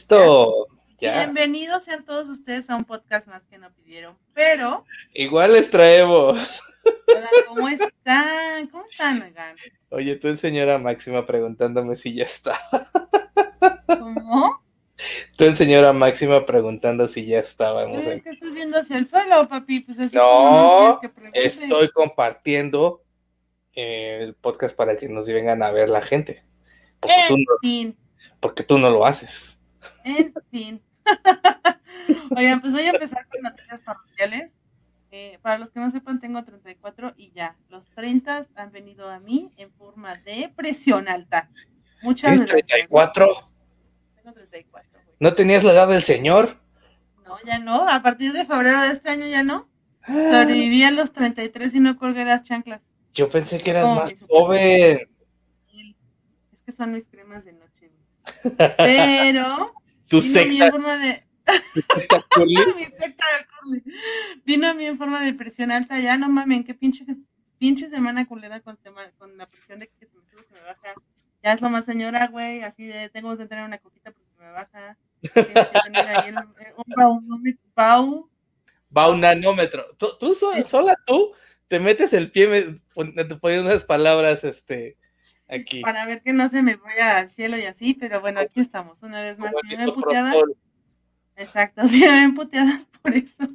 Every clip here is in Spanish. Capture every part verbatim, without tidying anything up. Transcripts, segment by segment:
Listo. Ya. Bienvenidos sean todos ustedes a un podcast más que no pidieron, pero... Igual les traemos. Hola, ¿cómo están? ¿Cómo están, oigan? Oye, tú señora Máxima preguntándome si ya está. ¿Cómo? Tú señora Máxima preguntando si ya estábamos. Es que estás viendo hacia el suelo, papi, pues así no, como no quieres que pregunte. Estoy compartiendo el podcast para que nos vengan a ver la gente. Porque, en tú no, fin. porque tú no lo haces. En fin. Oigan, pues voy a empezar con noticias parroquiales. Eh, para los que no sepan, tengo treinta y cuatro y ya, los treinta han venido a mí en forma de presión alta. Muchas ¿Tienes gracias. treinta y cuatro? Tengo treinta y cuatro, güey. ¿No tenías la edad del señor? No, ya no, a partir de febrero de este año ya no. Sobreviví a los treinta y tres y no colgué las chanclas. Yo pensé que eras Como más mi joven. Es que son mis cremas de noche, güey. Pero Tu vino a mí secta. en forma de... Mi secta de curly. Vino a mí en forma de presión alta. Ya no mamen, qué pinche, pinche semana culera con, tema, con la presión de que se me sube, se me baja. Ya es lo más señora, güey. Así de, tengo que tener una coquita porque se me baja. Tienes que tener ahí el, un bau. Bau. Bau nanómetro. Tú, tú sola, sola tú te metes el pie, me, te pones unas palabras, este, aquí. Para ver que no se me vaya al cielo y así, pero bueno, aquí estamos, una vez más. Si me ven puteadas. Exacto, si me ven puteadas por eso.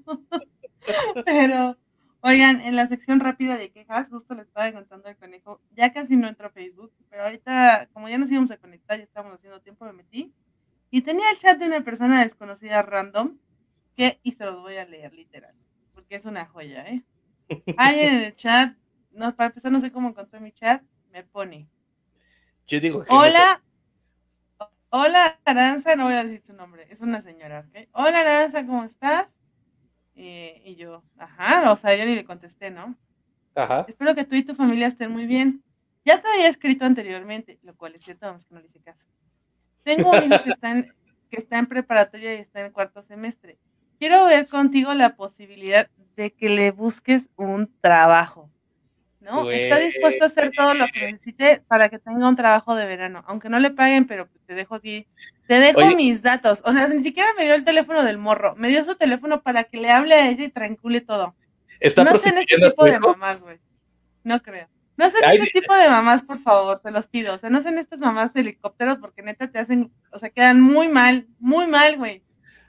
Pero, oigan, en la sección rápida de quejas, justo les estaba contando al conejo, ya casi no entro a Facebook, pero ahorita, como ya nos íbamos a conectar, ya estábamos haciendo tiempo, me metí, y tenía el chat de una persona desconocida random, que, y se los voy a leer literal, porque es una joya, ¿eh? Ahí en el chat, no, para empezar, no sé cómo encontré mi chat, me pone. Yo digo que hola, no sé. Hola Aranza, no voy a decir su nombre, es una señora, ¿ok? Hola Aranza, ¿cómo estás? Eh, y yo, ajá, o sea, yo ni le contesté, ¿no? Ajá. Espero que tú y tu familia estén muy bien. Ya te había escrito anteriormente, lo cual es cierto, vamos que no le hice caso. Tengo un hijo que está en, que está en preparatoria y está en cuarto semestre. Quiero ver contigo la posibilidad de que le busques un trabajo, ¿no? Güey. Está dispuesto a hacer todo lo que necesite para que tenga un trabajo de verano, aunque no le paguen, pero te dejo aquí, te dejo Oye. mis datos. O sea, ni siquiera me dio el teléfono del morro, me dio su teléfono para que le hable a ella y triangule todo. ¿Está no sé en este tipo de mamás, güey. No creo. No sean Ay, este tipo de mamás, por favor, se los pido. O sea, no sean estas mamás de helicópteros porque neta te hacen, o sea, quedan muy mal, muy mal, güey.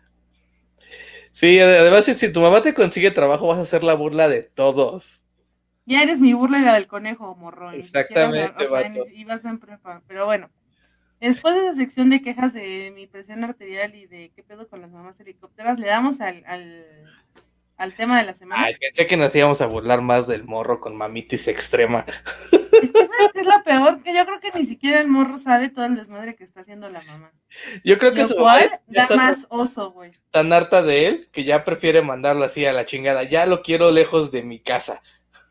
Sí, además, si, si tu mamá te consigue trabajo, vas a hacer la burla de todos. Ya eres mi burla y la del conejo, morro. Exactamente, o sea, ni, ibas en prepa. Pero bueno, después de esa sección de quejas de mi presión arterial y de qué pedo con las mamás helicópteras, le damos al... al al tema de la semana. Ay, pensé que nos íbamos a burlar más del morro con mamitis extrema. Es que ¿sabes qué es lo peor? Que yo creo que ni siquiera el morro sabe todo el desmadre que está haciendo la mamá. Yo creo que lo su cual mamá da más tan, oso, güey. Tan harta de él que ya prefiere mandarlo así a la chingada. Ya lo quiero lejos de mi casa.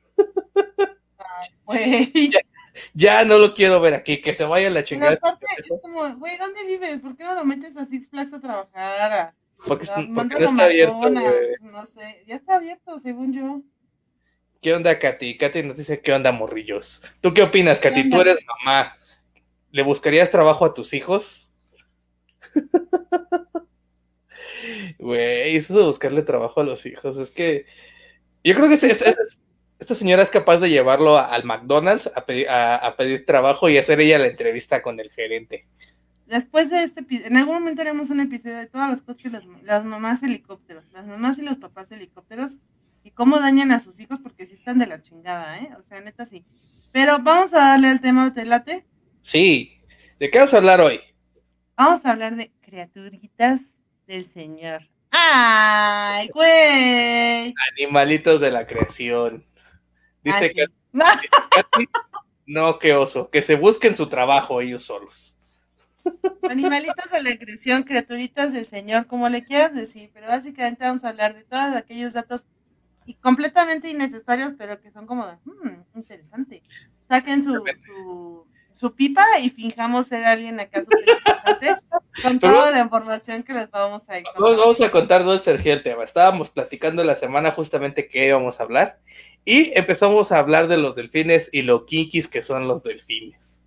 Ay, güey. Ya, ya no lo quiero ver aquí, que se vaya a la chingada. Pero aparte, es como, güey, ¿dónde vives? ¿Por qué no lo metes a Six Flags a trabajar? Porque, o sea, porque no está abierto, güey. No sé, ya está abierto, según yo. ¿Qué onda, Katy? Katy nos dice, ¿qué onda, morrillos? ¿Tú qué opinas, Katy? ¿Qué Tú eres mamá. ¿Le buscarías trabajo a tus hijos? Güey, eso de buscarle trabajo a los hijos, es que yo creo que esta, esta, esta señora es capaz de llevarlo al McDonald's a pedir, a, a pedir trabajo y hacer ella la entrevista con el gerente. Después de este episodio, en algún momento haremos un episodio de todas las cosas que las, las mamás helicópteros, las mamás y los papás helicópteros, y cómo dañan a sus hijos porque sí están de la chingada, ¿eh? O sea, neta sí. Pero vamos a darle al tema, ¿te late? Sí. ¿De qué vamos a hablar hoy? Vamos a hablar de criaturitas del Señor. ¡Ay, güey! Animalitos de la creación. Dice que... No, qué oso. Que se busquen su trabajo ellos solos. Animalitos de la creación, criaturitas del Señor, como le quieras decir, pero básicamente vamos a hablar de todos aquellos datos y completamente innecesarios, pero que son como de, hmm, interesante. Saquen su, su, su pipa y finjamos ser alguien acá súper interesante con pero, toda la información que les vamos a contar. Vamos, vamos a contar dónde surgió el tema. Estábamos platicando la semana justamente qué íbamos a hablar y empezamos a hablar de los delfines y lo kinkis que son los delfines.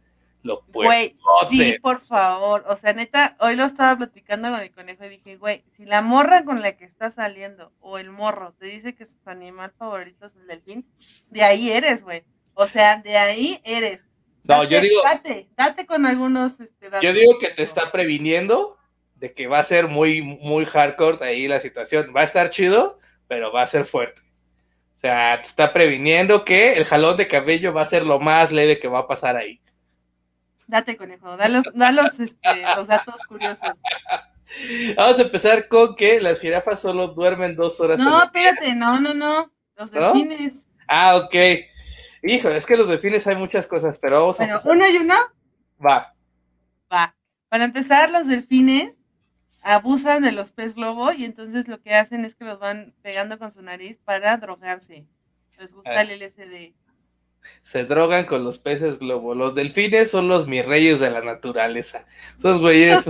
Lo Güey, sí, por favor. O sea, neta, hoy lo estaba platicando con el conejo y dije, güey, si la morra con la que está saliendo o el morro te dice que su animal favorito es el delfín, de ahí eres, güey. O sea, de ahí eres. No, date, yo digo. Date, date con algunos este, datos. Yo digo que te está previniendo de que va a ser muy, muy hardcore ahí la situación. Va a estar chido, pero va a ser fuerte. O sea, te está previniendo que el jalón de cabello va a ser lo más leve que va a pasar ahí. Date, conejo, da los, da los, este, los datos curiosos. Vamos a empezar con que las jirafas solo duermen dos horas. No, espérate, no, no, no. Los delfines. ¿No? Ah, ok. Híjole, es que los delfines hay muchas cosas, pero vamos bueno, a empezar. ¿uno y uno? Va. Va. Para empezar, los delfines abusan de los pez globo y entonces lo que hacen es que los van pegando con su nariz para drogarse. Les gusta ah. el L S D. Se drogan con los peces globo. Los delfines son los mis reyes de la naturaleza. Esos güeyes.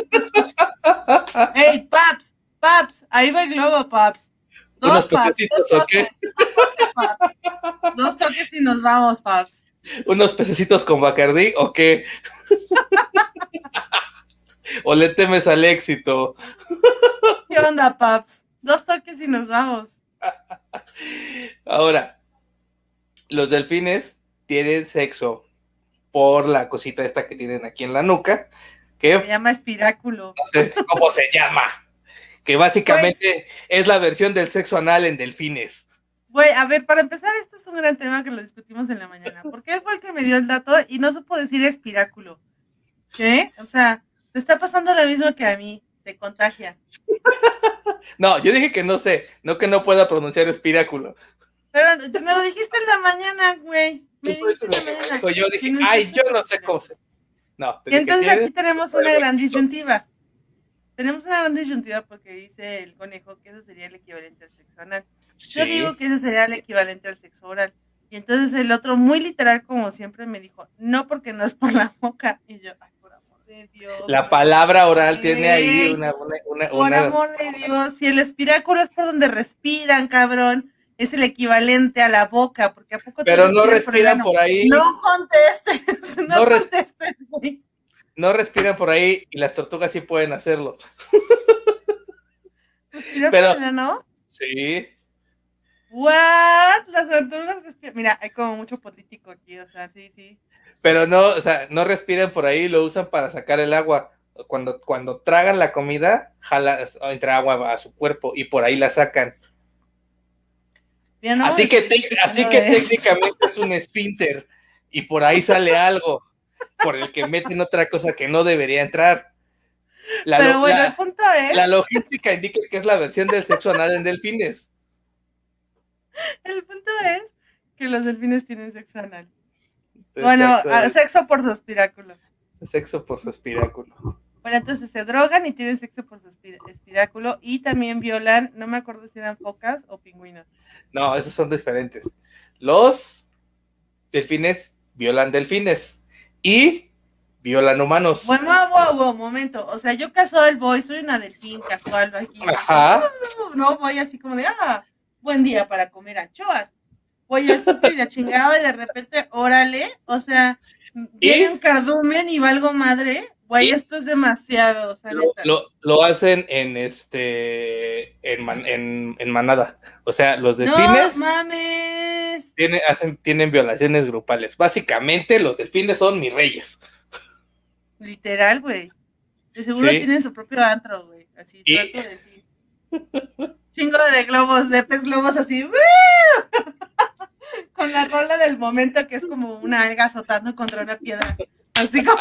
¡Ey, Paps! ¡Paps! Ahí va el globo, Paps. Dos, Unos Paps. pececitos, Dos ¿o qué? Toques, dos toques, Paps. Dos toques y nos vamos, Paps. ¿Unos pececitos con Bacardí o qué? ¿O le temes al éxito? ¿Qué onda, Paps? Dos toques y nos vamos. Ahora, los delfines tienen sexo por la cosita esta que tienen aquí en la nuca. Que se llama espiráculo. ¿Cómo se llama? Que básicamente Güey. es la versión del sexo anal en delfines. Güey, a ver, para empezar, esto es un gran tema que lo discutimos en la mañana. Porque él fue el que me dio el dato y no supo decir espiráculo. ¿Qué? O sea, te está pasando lo mismo que a mí. Se contagia. No, yo dije que no sé, no que no pueda pronunciar espiráculo. Pero me lo dijiste en la mañana, güey. Me dijiste en la mañana. Yo dije, no ay, yo no sé cómo se... No, y entonces aquí tenemos una gran disyuntiva. Tenemos una gran disyuntiva porque dice el conejo que eso sería el equivalente al sexo anal. Sí. Yo digo que eso sería el equivalente al sexo oral. Y entonces el otro, muy literal, como siempre, me dijo, no, porque no es por la boca. Y yo, ay, por amor de Dios. La palabra oral tiene ahí una... una, una por una... amor de Dios, si el espiráculo es por donde respiran, cabrón. Es el equivalente a la boca, porque a poco pero te no respiran por, por ahí. No contestes, no, no contestes, güey. No respiran por ahí y las tortugas sí pueden hacerlo. ¿Respiran pero, por allá, no? Sí. ¿What? Las tortugas respiran. Mira, hay como mucho político aquí, o sea, sí, sí. Pero no, o sea, no respiran por ahí, lo usan para sacar el agua. Cuando, cuando tragan la comida, jala, entra agua a su cuerpo y por ahí la sacan. No, así que, te, así que técnicamente es un esfínter y por ahí sale algo por el que meten otra cosa que no debería entrar. La, Pero bueno, la, el punto es... La logística indica que es la versión del sexo anal en delfines. El punto es que los delfines tienen sexo anal. Bueno, sexo por su espiráculo. Sexo por su espiráculo. Bueno, entonces se drogan y tienen sexo por su espiráculo y también violan, no me acuerdo si eran focas o pingüinos. No, esos son diferentes. Los delfines violan delfines y violan humanos. Bueno, wow, wow, momento. O sea, yo casual voy, soy una delfín casual aquí. Ajá. No voy así como de, ah, buen día para comer anchoas. Voy al súper y la chingada y de repente, órale, o sea, viene un cardumen y valgo madre. Güey, esto es demasiado, o sea, lo, lo, lo hacen en este en, man, en, en manada. O sea, los delfines ¡no mames! Tienen, hacen, tienen violaciones grupales. Básicamente, los delfines son mis reyes. Literal, güey. De seguro sí. Tienen su propio antro, güey. Así, y... trato de decir. Chingo de globos, de pez globos así. Con la rola del momento que es como una alga azotando contra una piedra. Así como...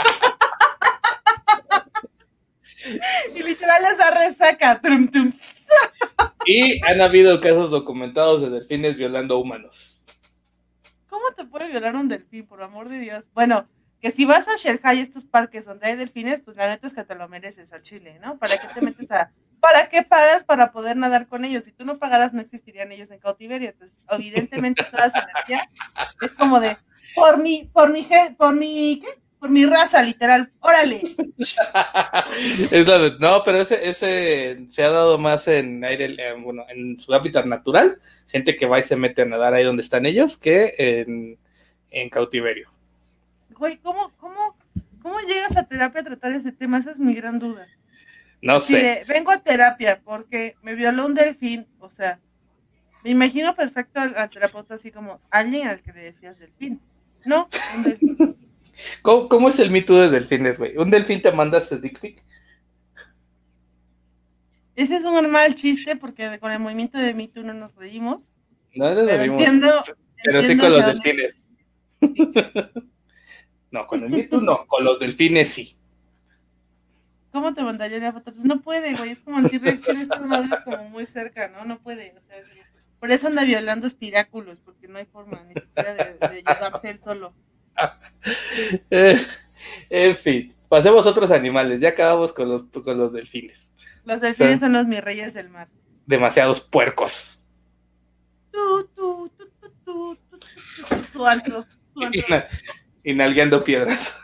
y literal les da resaca. Trum, trum. Y han habido casos documentados de delfines violando humanos. ¿Cómo te puede violar un delfín, por amor de Dios? Bueno, que si vas a Shanghai, estos parques donde hay delfines, pues la neta es que te lo mereces al chile, ¿no? ¿Para qué te metes a...? ¿Para qué pagas para poder nadar con ellos? Si tú no pagaras, no existirían ellos en cautiverio. Entonces, evidentemente, toda su energía es como de, por mi, por mi, por mi, ¿qué? Por mi raza, literal, órale. Es la verdad, no, pero ese, ese se ha dado más en aire, eh, bueno, en su hábitat natural, gente que va y se mete a nadar ahí donde están ellos, que en, en cautiverio. Güey, ¿cómo, cómo, ¿Cómo llegas a terapia a tratar ese tema? Esa es mi gran duda. No Así sé. de, vengo a terapia porque me violó un delfín, o sea, me imagino perfecto al, al terapeuta así como alguien al que le decías delfín. No, un delfín. ¿Cómo, cómo es el Me Too de delfines, güey? ¿Un delfín te manda su dick pic? Ese es un normal chiste porque con el movimiento de Me Too no nos reímos. No nos pero reímos. Entiendo, Pero sí entiendo con los dónde... delfines. Sí. No, con el Me Too no, con los delfines sí. ¿Cómo te mandaría una foto? Pues no puede, güey, es como el T-Rex, tiene estas madres como muy cerca, ¿no? No puede, o sea, es... por eso anda violando espiráculos, porque no hay forma ni siquiera de, de ayudarse él solo. Eh, en fin, pasemos a otros animales, ya acabamos con los, con los delfines. Los delfines son, son los mis reyes del mar. Demasiados puercos. Tú, tú, tú, tú, tú, tú, tú, su antro, su antro. Ina, inalgueando piedras.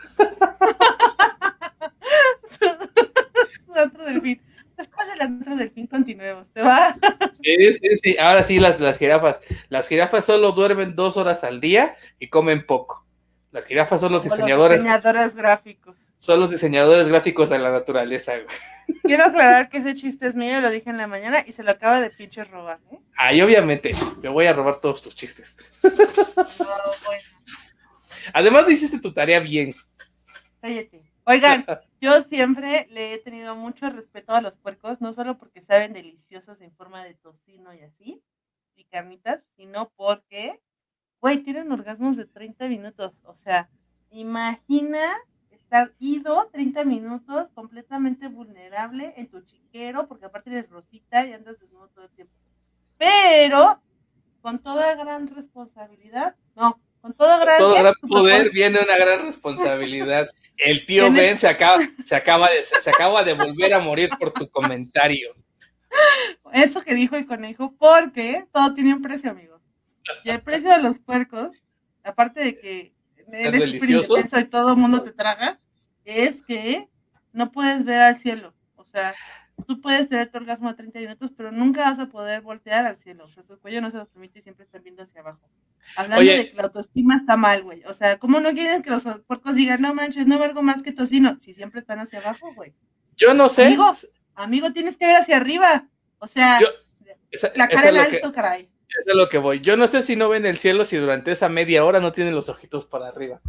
su, su antro delfín. Después del antro delfín continuemos, ¿te va? Sí, sí, sí. Ahora sí, las, las jirafas. Las jirafas solo duermen dos horas al día y comen poco. Las jirafas son los Como diseñadores. Los diseñadores gráficos. Son los diseñadores gráficos de la naturaleza, güey. Quiero aclarar que ese chiste es mío, lo dije en la mañana y se lo acaba de pinches robar, ¿eh? Ay, obviamente, me voy a robar todos tus chistes. No, bueno. Además, hiciste tu tarea bien. Cállate. Oigan, yo siempre le he tenido mucho respeto a los puercos, no solo porque saben deliciosos en forma de tocino y así, y carnitas, sino porque, güey, tienen orgasmos de treinta minutos. O sea, imagina estar ido treinta minutos completamente vulnerable en tu chiquero, porque aparte eres rosita y andas desnudo todo el tiempo. Pero, con toda gran responsabilidad, no, con todo gran, todo gran poder por... viene una gran responsabilidad. El tío ¿Tienes? Ben se acaba, se, acaba de, se acaba de volver a morir por tu comentario. Eso que dijo el conejo, porque todo tiene un precio, amigos. Y el precio de los puercos, aparte de que eres súper indefenso y todo el mundo te traga, es que no puedes ver al cielo. O sea, tú puedes tener tu orgasmo a treinta minutos, pero nunca vas a poder voltear al cielo. O sea, su cuello no se los permite y siempre están viendo hacia abajo. Hablando Oye, de que la autoestima está mal, güey. O sea, ¿cómo no quieres que los puercos digan, no manches, no valgo más que tocino? Si siempre están hacia abajo, güey. Yo no sé. Amigo, amigo, tienes que ver hacia arriba. O sea, Yo, esa, la cara en alto, que, caray. Eso es lo que voy. Yo no sé si no ven el cielo si durante esa media hora no tienen los ojitos para arriba.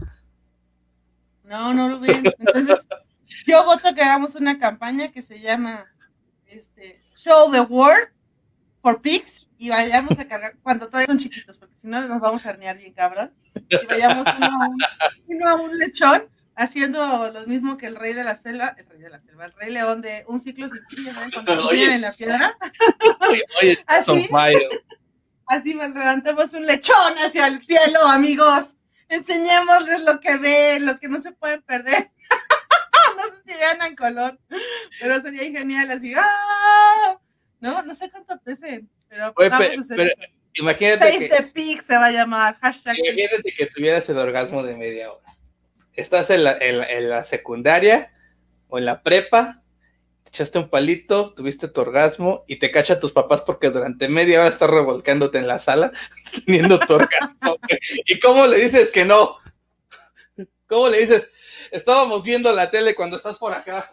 No, no lo ven. Entonces, yo voto que hagamos una campaña que se llama este, Show the World for Pigs y vayamos a cargar, cuando todavía son chiquitos, porque si no nos vamos a herniar bien cabrón, y vayamos uno a un, uno a un lechón haciendo lo mismo que el rey de la selva, el rey de la selva, el rey león de un ciclo sin fin, ¿no? Cuando oye, en la piedra. Oye, oye así, así levantamos un lechón hacia el cielo, amigos. Enseñémosles lo que ven, lo que no se pueden perder. No sé si vean en color, pero sería genial así. ¡Ah! No, no sé cuánto pesen, pero Oye, vamos pero, a hacer pero eso. Imagínate Save que, the pig se va a llamar. Hashtag imagínate pig. Que tuvieras el orgasmo de media hora. Estás en la, en, la, en la secundaria o en la prepa, te echaste un palito, tuviste tu orgasmo y te cacha tus papás porque durante media hora estás revolcándote en la sala teniendo tu orgasmo. ¿Y cómo le dices que no? ¿Cómo le dices? Estábamos viendo la tele cuando estás por acá.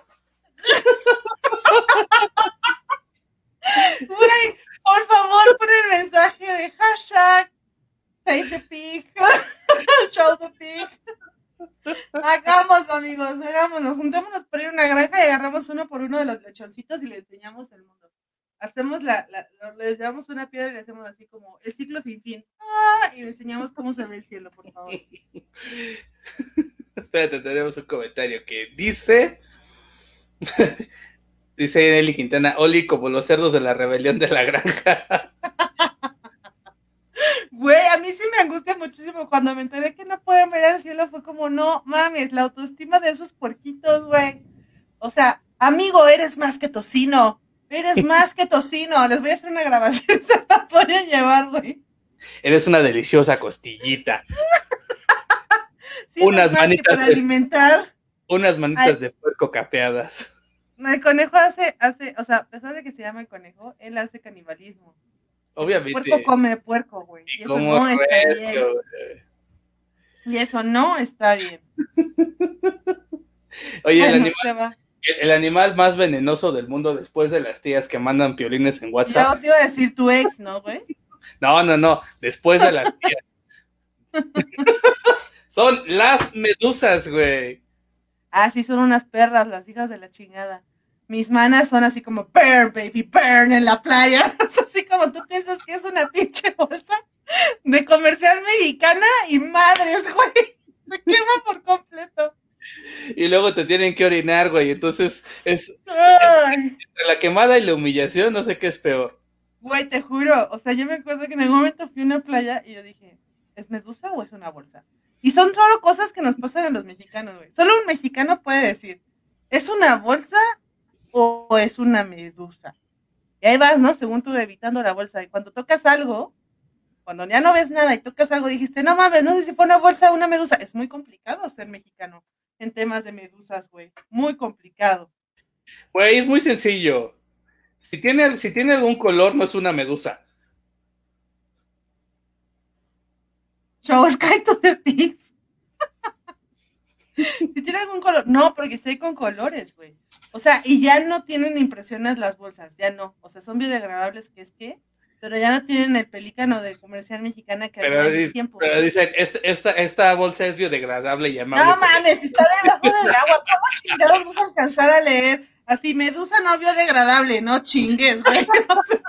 Güey, por favor, pon el mensaje de hashtag Save the Pig, Show the Pig. Hagámoslo, amigos, hagámoslo. Juntémonos por ir a una granja y agarramos uno por uno de los lechoncitos y le enseñamos el mundo. Hacemos la, la, le damos una piedra y le hacemos así como el ciclo sin fin. ¡Ah! Y le enseñamos cómo se ve el cielo, por favor. Espérate, tenemos un comentario que dice... Dice Nelly Quintana, Oli, como los cerdos de la rebelión de la granja. Güey, a mí sí me angustia muchísimo cuando me enteré que no pueden ver el cielo. Fue como, no mames, la autoestima de esos puerquitos, güey. O sea, amigo, eres más que tocino. Eres más que tocino. Les voy a hacer una grabación, se la voy a llevar, güey. Eres una deliciosa costillita. Sí, unas manitas para de, alimentar. Unas manitas Ay. de puerco capeadas. El conejo hace, hace, o sea, a pesar de que se llama el conejo, él hace canibalismo. Obviamente. El puerco come puerco, güey. Y, y eso no está recio, bien. Güey. Y eso no está bien. Oye, el animal, el animal más venenoso del mundo después de las tías que mandan piolines en WhatsApp. Yo te iba a decir tu ex, ¿no, güey? No, no, no, después de las tías. Son las medusas, güey. Ah, sí, son unas perras, las hijas de la chingada. Mis manas son así como burn, baby, burn en la playa. Así como tú piensas que es una pinche bolsa de comercial mexicana y madres, güey. Se quema por completo. Y luego te tienen que orinar, güey. Entonces, es, es entre la quemada y la humillación, no sé qué es peor. Güey, te juro. O sea, yo me acuerdo que en algún momento fui a una playa y yo dije, ¿es medusa o es una bolsa? Y son solo cosas que nos pasan a los mexicanos, güey. Solo un mexicano puede decir, ¿es una bolsa o es una medusa? Y ahí vas, ¿no? Según tú, evitando la bolsa. Y cuando tocas algo, cuando ya no ves nada y tocas algo, dijiste, no mames, no sé si fue una bolsa o una medusa. Es muy complicado ser mexicano en temas de medusas, güey. Muy complicado. Güey, es muy sencillo. Si tiene, si tiene algún color, no es una medusa. Show Sky to the Pigs. Si tiene algún color. No, porque estoy con colores, güey. O sea, y ya no tienen impresiones las bolsas, ya no. O sea, son biodegradables, que es que, pero ya no tienen el pelícano de comercial mexicana que pero había en dice, tiempo. Pero dicen, esta, esta, esta bolsa es biodegradable y amable. No mames, está debajo del agua. ¿Cómo chingados vas a alcanzar a leer? Así, medusa no biodegradable, no chingues, güey. O sea...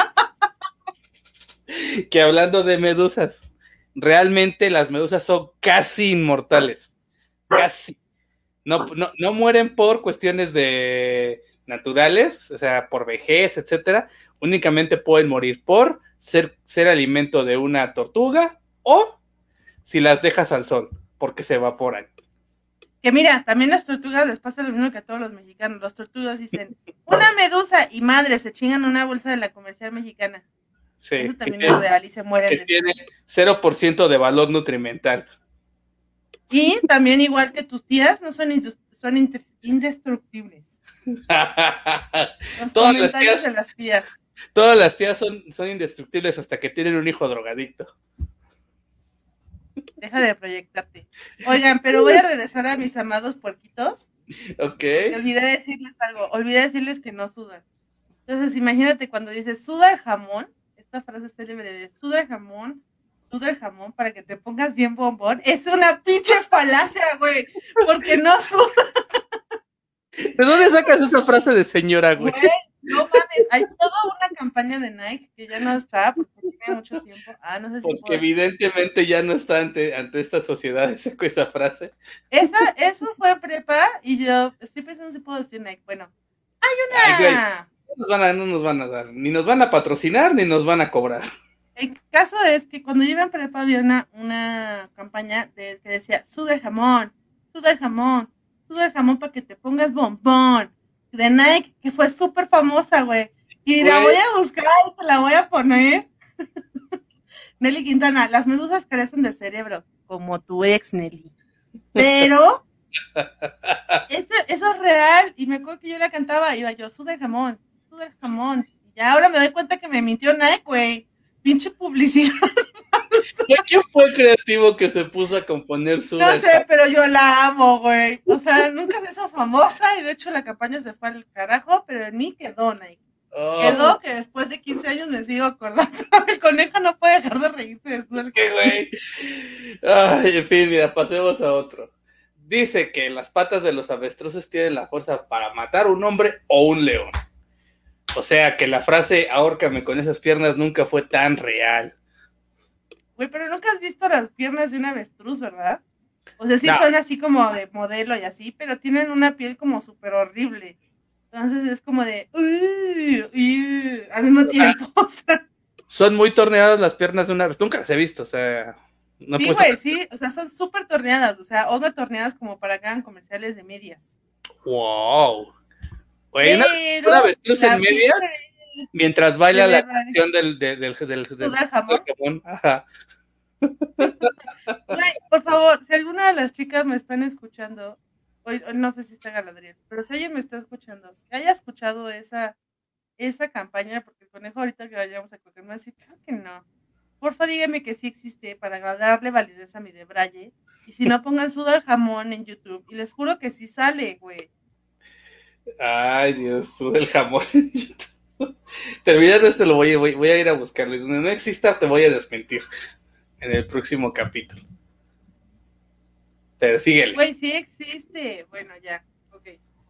Que hablando de medusas, realmente las medusas son casi inmortales. Casi. No, no, no mueren por cuestiones de naturales, o sea, por vejez, etcétera. Únicamente pueden morir por ser, ser alimento de una tortuga o si las dejas al sol, porque se evaporan. Que mira, también las tortugas les pasa lo mismo que a todos los mexicanos. Las tortugas dicen, una medusa y madre, se chingan una bolsa de la comercial mexicana. Sí, eso también tiene, es real y se mueren. Que de tiene cero por ciento de valor nutrimental. Y también, igual que tus tías, no son, son indestructibles. Los todas comentarios las tías, de las tías. Todas las tías son, son indestructibles hasta que tienen un hijo drogadicto. Deja de proyectarte. Oigan, pero voy a regresar a mis amados puerquitos. Ok. Olvidé decirles algo. Olvidé decirles que no sudan. Entonces, imagínate cuando dices suda el jamón, esta frase célebre de suda el jamón, suda el jamón para que te pongas bien bombón, es una pinche falacia, güey, porque no suda. ¿De dónde sacas esa frase de señora, güey? Güey, no mames, hay toda una campaña de Nike que ya no está porque tiene mucho tiempo. Ah, no sé si porque evidentemente ya no está ante, ante esta sociedad esa, esa frase. Esa, eso fue prepa y yo estoy pensando si puedo decir Nike. Bueno, hay una... Ay, güey, no, nos van a, no nos van a dar, ni nos van a patrocinar, ni nos van a cobrar. El caso es que cuando yo iba en prepa había una, una campaña de, que decía, suda el jamón, suda el jamón, suda el jamón para que te pongas bombón. De Nike, que fue súper famosa, güey. Y la voy a buscar y te la voy a poner. Nelly Quintana, las medusas carecen de cerebro, como tu ex, Nelly. Pero eso, eso es real. Y me acuerdo que yo la cantaba, iba yo, suda el jamón, suda el jamón. Y ahora me doy cuenta que me mintió Nike, güey. Pinche publicidad. ¿Quién fue el creativo que se puso a componer su... No sé, pero yo la amo, güey. O sea, nunca se hizo famosa y de hecho la campaña se fue al carajo, pero en mí quedó, Nike. Oh. Quedó que después de quince años me sigo acordando. El conejo no puede dejar de reírse de eso. ¿Qué, güey? Ay, en fin, mira, pasemos a otro. Dice que las patas de los avestruces tienen la fuerza para matar un hombre o un león. O sea, que la frase ahórcame con esas piernas nunca fue tan real. Güey, pero nunca has visto las piernas de un avestruz, ¿verdad? O sea, sí no. Son así como de modelo y así, pero tienen una piel como súper horrible. Entonces es como de... Uh, uh, al mismo tiempo. O sea, son muy torneadas las piernas de una avestruz. Nunca las he visto, o sea... No sí, güey, sí. O sea, son súper torneadas. O sea, onda torneadas como para que hagan comerciales de medias. ¡Wow! Güey, una, una avestruz en medias de... mientras baila la canción del, del, del, del, del, del jamón. Del jamón. Ajá. Güey, por favor, si alguna de las chicas me están escuchando, hoy, hoy no sé si está Galadriel, pero si alguien me está escuchando, que haya escuchado esa, esa campaña, porque el conejo ahorita que vayamos a coger me va a decir, claro que no. porfa dígame que sí existe para darle validez a mi debraye. Y si no, pongan sudo al jamón en YouTube. Y les juro que sí sale, güey. Ay, Dios, sudo el jamón en YouTube. Terminando esto, lo voy, voy, voy a ir a buscarlo. Y donde no exista, te voy a desmentir en el próximo capítulo. Pero síguele. Güey, sí existe. Bueno, ya, ok.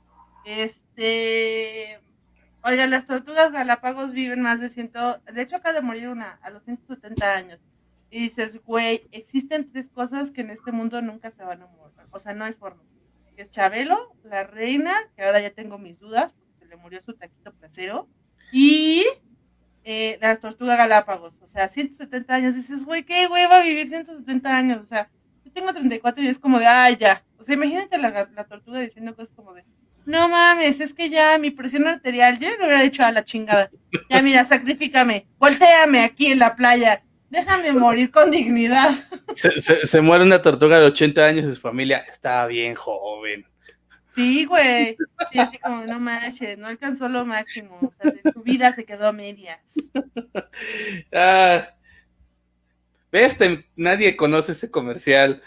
Este... Oiga, las tortugas Galápagos viven más de ciento... De hecho, acaba de morir una a los ciento setenta años. Y dices, güey, existen tres cosas que en este mundo nunca se van a morir. O sea, no hay forma. Es Chabelo, la reina, que ahora ya tengo mis dudas, porque se le murió su taquito placero, y eh, las tortugas Galápagos. O sea, ciento setenta años. Dices, güey, ¿qué güey va a vivir ciento setenta años? O sea, yo tengo treinta y cuatro y es como de, ay, ya. O sea, imagínate la, la tortuga diciendo cosas como de, no mames, es que ya mi presión arterial, yo le hubiera dicho a la chingada. Ya, mira, sacrifícame, voltéame aquí en la playa, déjame morir con dignidad. Se, se, se muere una tortuga de ochenta años y su familia estaba bien joven. Sí, güey. Sí, así como, no manches, no alcanzó lo máximo. O sea, de su vida se quedó a medias. Ah, ¿ves? Te, nadie conoce ese comercial.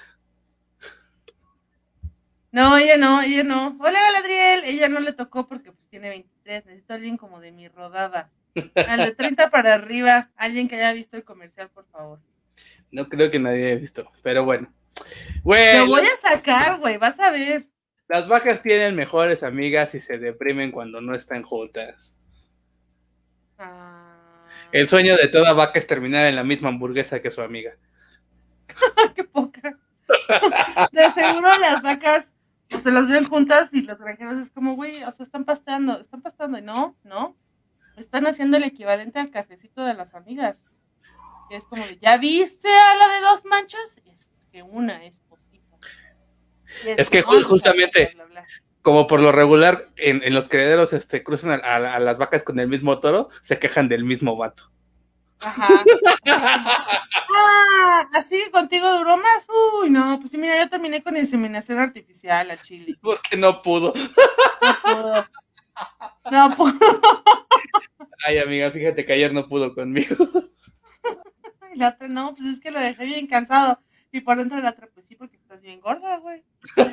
No, ella no, ella no. Hola, Galadriel. Ella no le tocó porque pues tiene veintitrés. Necesito a alguien como de mi rodada. Al de treinta para arriba. Alguien que haya visto el comercial, por favor. No creo que nadie haya visto, pero bueno. Güey, lo voy a sacar, güey, vas a ver. Las vacas tienen mejores amigas y se deprimen cuando no están juntas. Ah. El sueño de toda vaca es terminar en la misma hamburguesa que su amiga. ¡Qué poca! De seguro las vacas o se las ven juntas y los granjeros es como, güey, o sea, están pasteando, están pasteando. Y no, no. Están haciendo el equivalente al cafecito de las amigas. Que es como de, ¿ya viste a la de dos manchas? Es que una es postiza. Es, es que ju justamente, bla, bla, bla. Como por lo regular, en, en los criaderos este, cruzan a, a, a las vacas con el mismo toro, se quejan del mismo vato. Ajá. Ah, así contigo duró más. Uy, no, pues sí, mira, yo terminé con inseminación artificial a Chile. Porque no pudo. No pudo. No pudo. Ay, amiga, fíjate que ayer no pudo conmigo. Y la otra, no, pues es que lo dejé bien cansado. Y por dentro de la otra, pues sí, porque estás bien gorda, güey.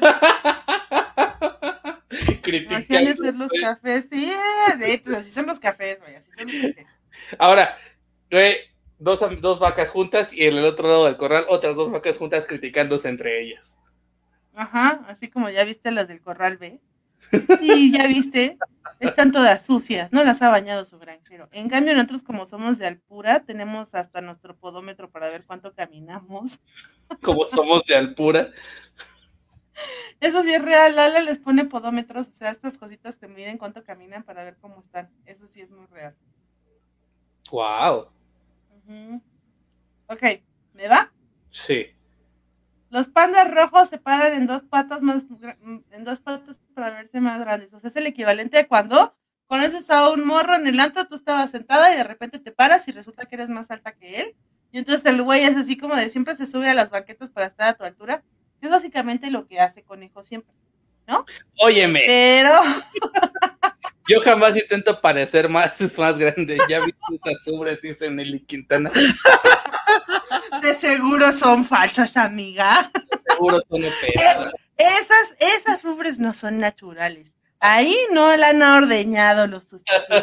Así han de ser los cafés, sí, sí, pues así son los cafés, güey, así son los cafés. Ahora, güey, dos, dos vacas juntas y en el otro lado del corral otras dos vacas juntas criticándose entre ellas. Ajá, así como ya viste las del corral B. Y ya viste, están todas sucias, no las ha bañado su granjero. En cambio, nosotros como somos de Alpura, tenemos hasta nuestro podómetro para ver cuánto caminamos. Como somos de Alpura. Eso sí es real, Lala les pone podómetros, o sea, estas cositas que miden cuánto caminan para ver cómo están. Eso sí es muy real. Wow. Uh-huh. Ok, ¿me va? Sí. Los pandas rojos se paran en dos patas más, en dos patas para verse más grandes. O sea, es el equivalente a cuando conoces a un morro en el antro, tú estabas sentada y de repente te paras y resulta que eres más alta que él. Y entonces el güey es así como de siempre se sube a las banquetas para estar a tu altura. Es básicamente lo que hace Conejo siempre, ¿no? Óyeme. Pero... Yo jamás intento parecer más, más grande. Ya viste esas ubres, dice Nelly Quintana. De seguro son falsas, amiga. De seguro son operadas. Es, esas, esas ubres no son naturales. Ahí no la han ordeñado los suficientes.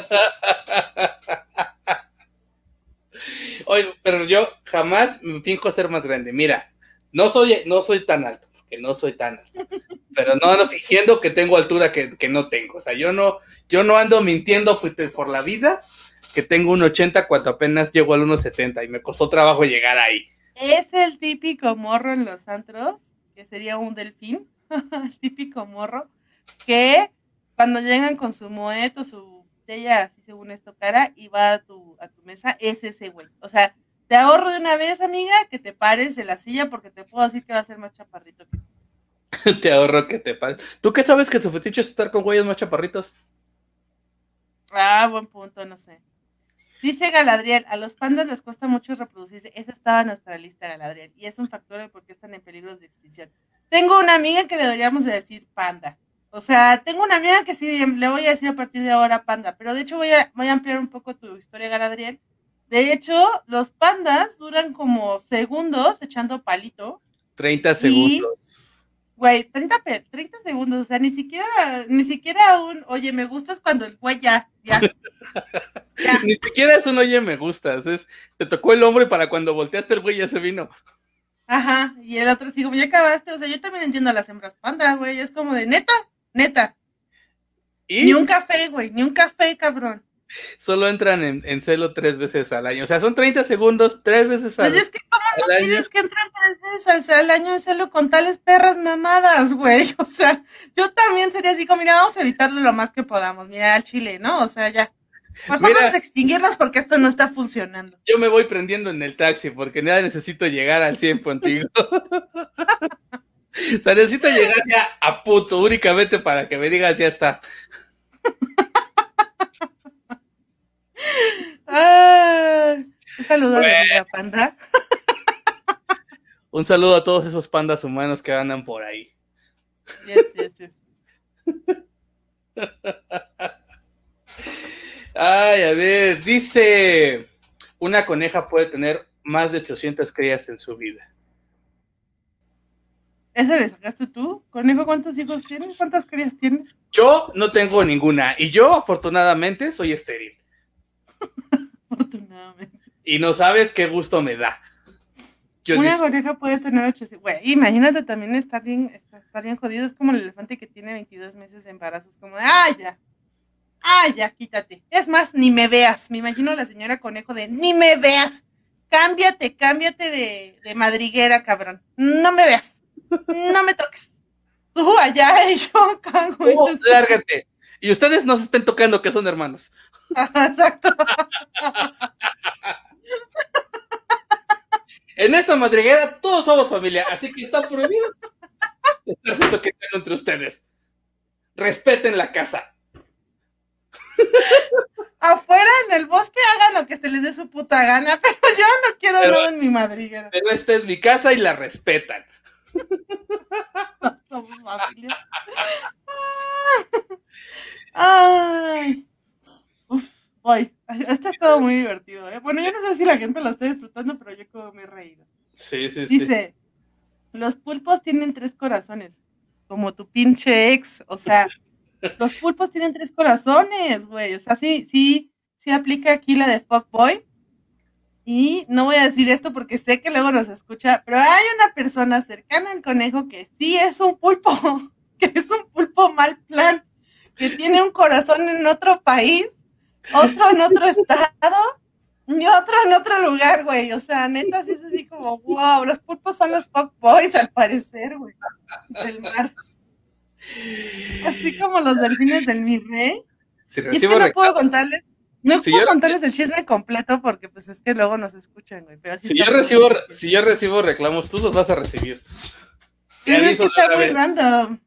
Oye, pero yo jamás me finjo ser más grande. Mira, no soy, no soy tan alto, porque no soy tan alto. Pero no ando fingiendo que tengo altura que, que no tengo. O sea, yo no, yo no ando mintiendo por la vida que tengo un ochenta cuando apenas llego al uno setenta y me costó trabajo llegar ahí. Es el típico morro en los antros, que sería un delfín, el típico morro, que cuando llegan con su moet o su botella, así según esto cara, y va a tu, a tu mesa, es ese güey. O sea, te ahorro de una vez, amiga, que te pares de la silla porque te puedo decir que va a ser más chaparrito que tú. Te ahorro que te pares. ¿Tú qué sabes que tu fetiche es estar con güeyes más chaparritos? Ah, buen punto, no sé. Dice Galadriel, a los pandas les cuesta mucho reproducirse. Esa estaba en nuestra lista, Galadriel, y es un factor de por qué están en peligro de extinción. Tengo una amiga que le deberíamos de decir panda. O sea, tengo una amiga que sí le voy a decir a partir de ahora panda, pero de hecho voy a, voy a ampliar un poco tu historia, Galadriel, De hecho, los pandas duran como segundos echando palito. treinta segundos. Güey, treinta, treinta segundos, o sea, ni siquiera, ni siquiera un, oye, me gustas cuando el güey ya, ya. ya. Ni siquiera es un oye, me gustas, es, te tocó el hombro y para cuando volteaste el güey ya se vino. Ajá, y el otro sí, como ya acabaste, o sea, yo también entiendo a las hembras panda, güey, es como de neta, neta. ¿Y? Ni un café, güey, ni un café, cabrón. Solo entran en, en celo tres veces al año, o sea, son treinta segundos, tres veces al año. Pues es que cómo no quieres que entren tres veces al, al año en celo con tales perras mamadas, güey, o sea, yo también sería así como, mira, vamos a evitarlo lo más que podamos, mira, al chile, ¿no? O sea, ya. Mejor Mira, vamos a extinguirlos porque esto no está funcionando. Yo me voy prendiendo en el taxi porque nada necesito llegar al cien contigo. O sea, necesito llegar ya a puto, únicamente para que me digas ya está. Ah, un saludo bueno. a mi amiga panda. Un saludo a todos esos pandas humanos que andan por ahí. Yes, yes, yes. Ay, a ver, dice, una coneja puede tener más de ochocientas crías en su vida. ¿Ese le sacaste tú? Conejo, ¿cuántos hijos tienes? ¿Cuántas crías tienes? Yo no tengo ninguna, y yo afortunadamente soy estéril. Afortunadamente. Y no sabes qué gusto me da. Yo una coneja puede tener ochocientos, güey, imagínate también estar bien, estar bien jodido, es como el elefante que tiene veintidós meses de embarazo, es como de, ah, ya. Ah, ya, quítate. Es más, ni me veas. Me imagino a la señora conejo de, ni me veas. Cámbiate, cámbiate de, de madriguera, cabrón. No me veas. No me toques. Tú allá y yo acá, güey. Oh, lárgate. Y ustedes no se estén tocando, que son hermanos. Ajá, exacto. En esta madriguera todos somos familia, así que está prohibido estarse toqueteando entre ustedes. Respeten la casa. Afuera en el bosque hagan lo que se les dé su puta gana, pero yo no quiero pero, nada en mi madriguera. Pero esta es mi casa y la respetan. Somos familia. Ay. Uf, voy. Esto ha estado muy divertido, ¿eh? Bueno, yo no sé si la gente lo está disfrutando, pero yo como me he reído. Sí, sí, sí. Dice, los pulpos tienen tres corazones, como tu pinche ex, o sea... Los pulpos tienen tres corazones, güey. O sea, sí, sí, sí aplica aquí la de fuckboy. Y no voy a decir esto porque sé que luego nos escucha, pero hay una persona cercana al conejo que sí es un pulpo, que es un pulpo mal plan, que tiene un corazón en otro país, otro en otro estado y otro en otro lugar, güey. O sea, neta, sí es así como, wow, los pulpos son los fuckboys al parecer, güey, del mar. Así como los delfines del mi rey. Si y es que no reclamo. puedo contarles, no si puedo yo, contarles el chisme completo porque pues es que luego nos escuchan, güey. Pero si yo recibo, si yo recibo reclamos, tú los vas a recibir. Pero es que está muy random.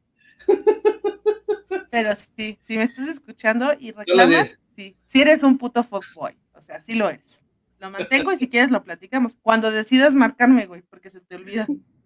Pero sí, si me estás escuchando y reclamas, sí, si eres un puto fuckboy, o sea, sí lo eres. Lo mantengo y si quieres lo platicamos. Cuando decidas marcarme, güey, porque se te olvida.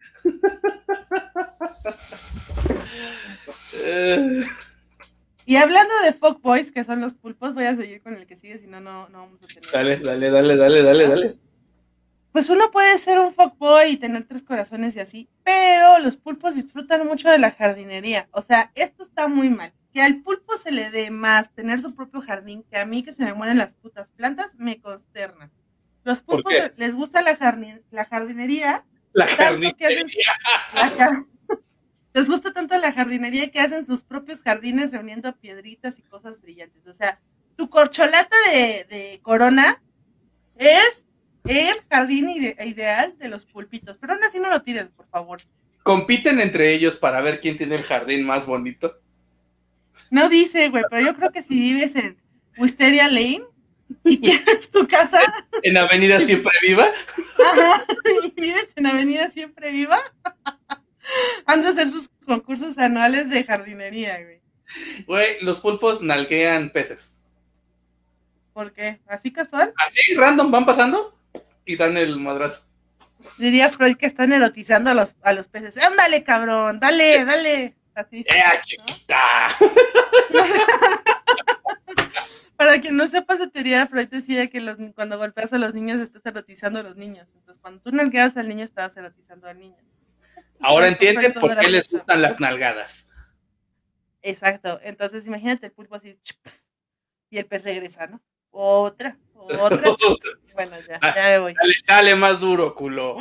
Y hablando de fuckboys, que son los pulpos, voy a seguir con el que sigue, si no, no vamos a tener. Dale, dale, dale, dale, dale, dale. Pues uno puede ser un fuckboy y tener tres corazones y así, pero los pulpos disfrutan mucho de la jardinería. O sea, esto está muy mal. Que al pulpo se le dé más tener su propio jardín, que a mí que se me mueren las putas plantas, me consterna. Los pulpos les gusta la, jardin la jardinería. La jardinería. La, les gusta tanto la jardinería que hacen sus propios jardines reuniendo piedritas y cosas brillantes. O sea, tu corcholata de, de corona es el jardín ide ideal de los pulpitos. Pero aún así no lo tires, por favor. ¿Compiten entre ellos para ver quién tiene el jardín más bonito? No dice, güey, pero yo creo que si vives en Wisteria Lane y tienes tu casa... ¿En Avenida Siempre Viva? Ajá, y vives en Avenida Siempre Viva... Han de hacer sus concursos anuales de jardinería, güey. Güey, los pulpos nalguean peces. ¿Por qué? ¿Así casual? Así, random, van pasando y dan el madrazo. Diría Freud que están erotizando a los, a los peces. ¡Ándale, cabrón! ¡Dale, dale! Así. ¡Eh, chiquita! ¿No? Para quien no sepa su teoría, Freud decía que los, cuando golpeas a los niños estás erotizando a los niños. Entonces, cuando tú nalgueas al niño, estabas erotizando al niño. Ahora entienden por qué les gustan las nalgadas. Exacto. Entonces, imagínate el pulpo así, y el pez regresa, ¿no? Otra, otra. Bueno, ya, ya me voy. Dale, dale más duro, culo.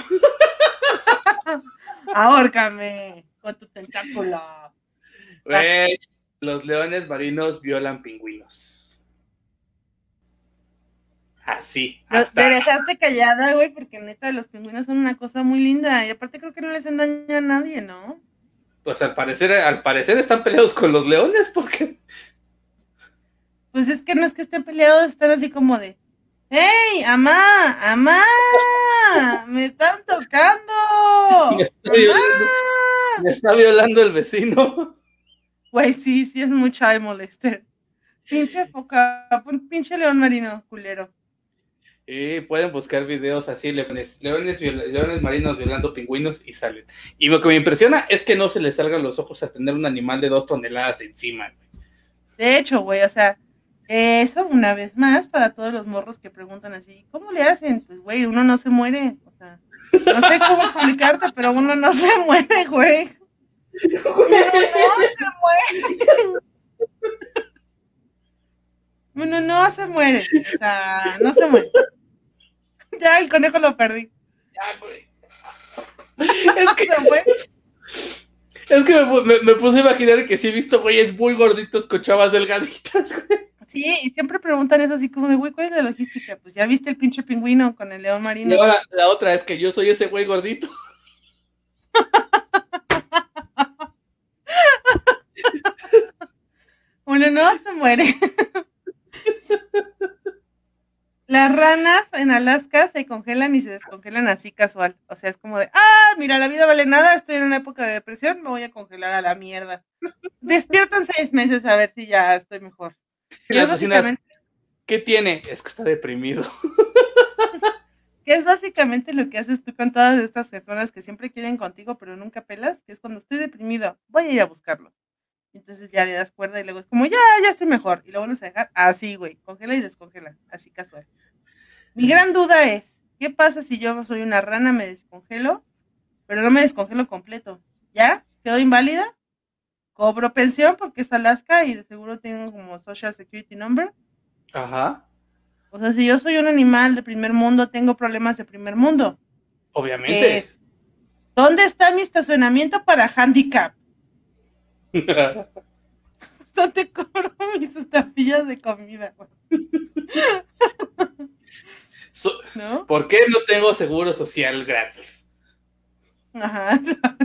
Ahórcame con tu tentáculo. Güey, los leones marinos violan pingüinos. Así. Hasta... Te dejaste callada, güey, porque neta los pingüinos son una cosa muy linda. Y aparte creo que no les hacen daño a nadie, ¿no? Pues al parecer, al parecer están peleados con los leones, porque... Pues es que no es que estén peleados, están así como de... ¡Ey, amá! ¡Amá! ¡Me están tocando! Me está, violando, me está violando el vecino. Güey, sí, sí es muy child molester. Pinche foca, pinche león marino, culero. Y pueden buscar videos así, leones, leones, leones marinos violando pingüinos y salen. Y lo que me impresiona es que no se les salgan los ojos a tener un animal de dos toneladas encima. De hecho, güey, o sea, eso una vez más para todos los morros que preguntan así, ¿cómo le hacen? Pues, güey, uno no se muere, o sea, no sé cómo explicarte, pero uno no se muere, güey. Uno no se muere. Uno no se muere, o sea, no se muere. Ya, el conejo lo perdí. Ya, güey. Es que, es que me, me, me puse a imaginar que sí he visto güeyes muy gorditos con chavas delgaditas, güey. Sí, y siempre preguntan eso así como de, güey, ¿cuál es la logística? Pues ya viste el pinche pingüino con el león marino. Y ahora la otra es que yo soy ese güey gordito. Uno no se muere. Las ranas en Alaska se congelan y se descongelan así casual. O sea, es como de, ah, mira, la vida vale nada, estoy en una época de depresión, me voy a congelar a la mierda. Despiertan seis meses a ver si ya estoy mejor. Y es básicamente... ¿Qué tiene? Es que está deprimido. Que es básicamente lo que haces tú con todas estas personas que siempre quieren contigo, pero nunca pelas, que es cuando estoy deprimido, voy a ir a buscarlo. Entonces ya le das cuerda y luego es como, ya, ya estoy mejor. Y lo vuelves a dejar así, güey, congela y descongela, así casual. Mi gran duda es, ¿qué pasa si yo soy una rana, me descongelo, pero no me descongelo completo? ¿Ya? ¿Quedo inválida? ¿Cobro pensión porque es Alaska y de seguro tengo como Social Security Number? Ajá. O sea, si yo soy un animal de primer mundo, tengo problemas de primer mundo. Obviamente. Es, ¿dónde está mi estacionamiento para handicap? ¿Dónde cobro mis estafillas de comida? So, ¿no? ¿Por qué no tengo seguro social gratis? Ajá.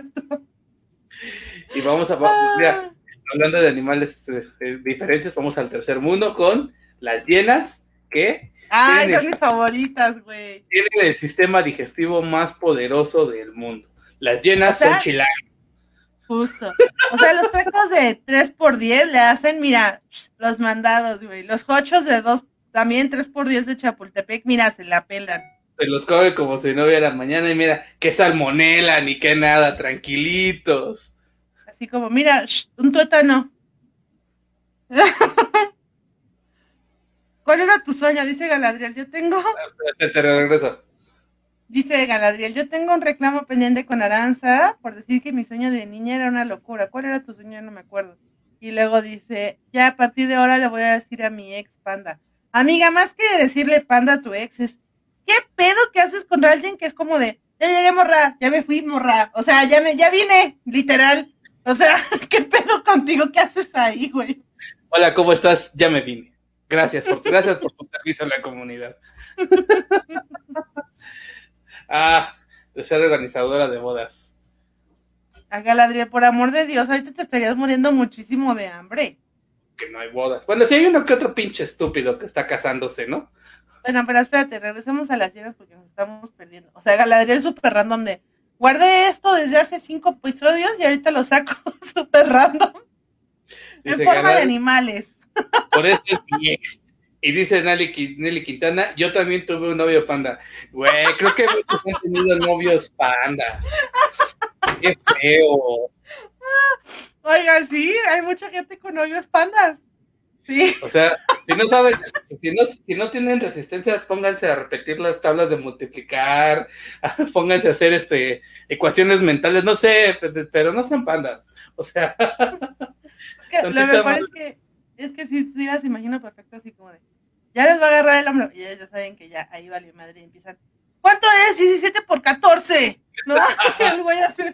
Y vamos a, ah. mira, hablando de animales de diferencias, vamos al tercer mundo con las hienas que... Ay, son el, mis favoritas, güey. Tienen el sistema digestivo más poderoso del mundo. Las hienas o sea, son chilangas. Justo. O sea, los tacos de tres por diez le hacen, mira, los mandados, güey. Los hochos de dos, también tres por diez de Chapultepec, mira, se la pelan. Se los come como si no hubiera mañana y mira, qué salmonela ni qué nada, tranquilitos. Así como, mira, un tuétano. ¿Cuál era tu sueño? Dice Galadriel, yo tengo... Te, te regreso. Dice Galadriel, yo tengo un reclamo pendiente con Aranza por decir que mi sueño de niña era una locura. ¿Cuál era tu sueño? No me acuerdo. Y luego dice, ya a partir de ahora le voy a decir a mi ex panda. Amiga, más que decirle panda a tu ex es, ¿qué pedo que haces con alguien que es como de, ya llegué morra, ya me fui morra, o sea, ya me, ya vine, literal. O sea, ¿qué pedo contigo? ¿Qué haces ahí, güey? Hola, ¿cómo estás? Ya me vine. Gracias por, gracias por tu servicio a la comunidad. Ah, de ser organizadora de bodas. A Galadriel, por amor de Dios, ahorita te estarías muriendo muchísimo de hambre. Que no hay bodas. Bueno, sí hay uno que otro pinche estúpido que está casándose, ¿no? Bueno, pero espérate, regresemos a las hienas porque nos estamos perdiendo. O sea, Galadriel es súper random de, guardé esto desde hace cinco episodios y ahorita lo saco súper random. Dice, en forma Galadriel, de animales. Por eso es mi ex. Y dice Nelly, Nelly Quintana, yo también tuve un novio panda. Güey, creo que muchos han tenido novios pandas. Qué feo. Oiga, sí, hay mucha gente con novios pandas. Sí. O sea, Si no saben, si no, si no tienen resistencia, pónganse a repetir las tablas de multiplicar, pónganse a hacer este ecuaciones mentales, no sé, pero no sean pandas. O sea, es que lo mejor más... es que es que sí, sí las imagino perfecto, así como de ya les va a agarrar el hombro, y ellos ya saben que ya ahí vale madre y empiezan, ¿cuánto es? diecisiete por catorce, ¿no? Les voy a hacer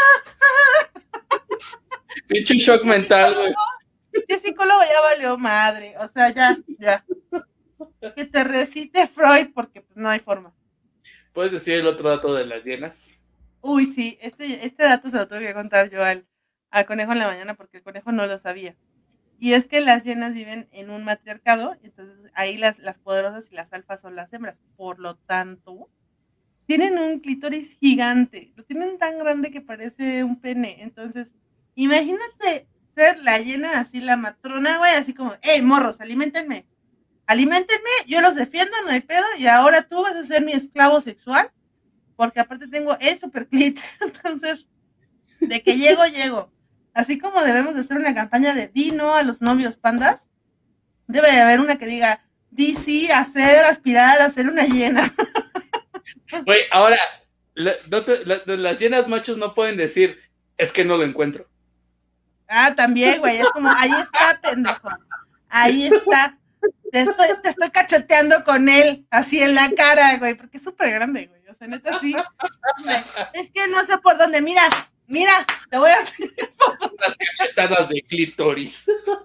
pinche shock mental, güey. ¿Qué psicólogo ya valió madre? O sea, ya, ya. Que te recite Freud, porque pues no hay forma. ¿Puedes decir el otro dato de las llenas? Uy, sí, este, este dato se lo tuve que contar yo al, al conejo en la mañana, porque el conejo no lo sabía. Y es que las llenas viven en un matriarcado, entonces ahí las, las poderosas y las alfas son las hembras. Por lo tanto, tienen un clítoris gigante. Lo tienen tan grande que parece un pene. Entonces, imagínate ser la llena así, la matrona, güey, así como, hey, morros, aliméntenme. Aliméntenme, yo los defiendo, no hay pedo, y ahora tú vas a ser mi esclavo sexual, porque aparte tengo el super clit. Entonces, de que llego, llego. Así como debemos de hacer una campaña de di no a los novios pandas, debe de haber una que diga di sí, hacer, aspirar, hacer una llena. Güey, ahora, la, no te, la, las llenas machos no pueden decir, es que no lo encuentro. Ah, también, güey, es como, ahí está, pendejo, ahí está. Te estoy, te estoy cacheteando con él, así en la cara, güey, porque es súper grande, güey. O sea, neta, sí. Es que no sé por dónde. Mira, mira, te voy a hacer. Unas cachetadas de clítoris.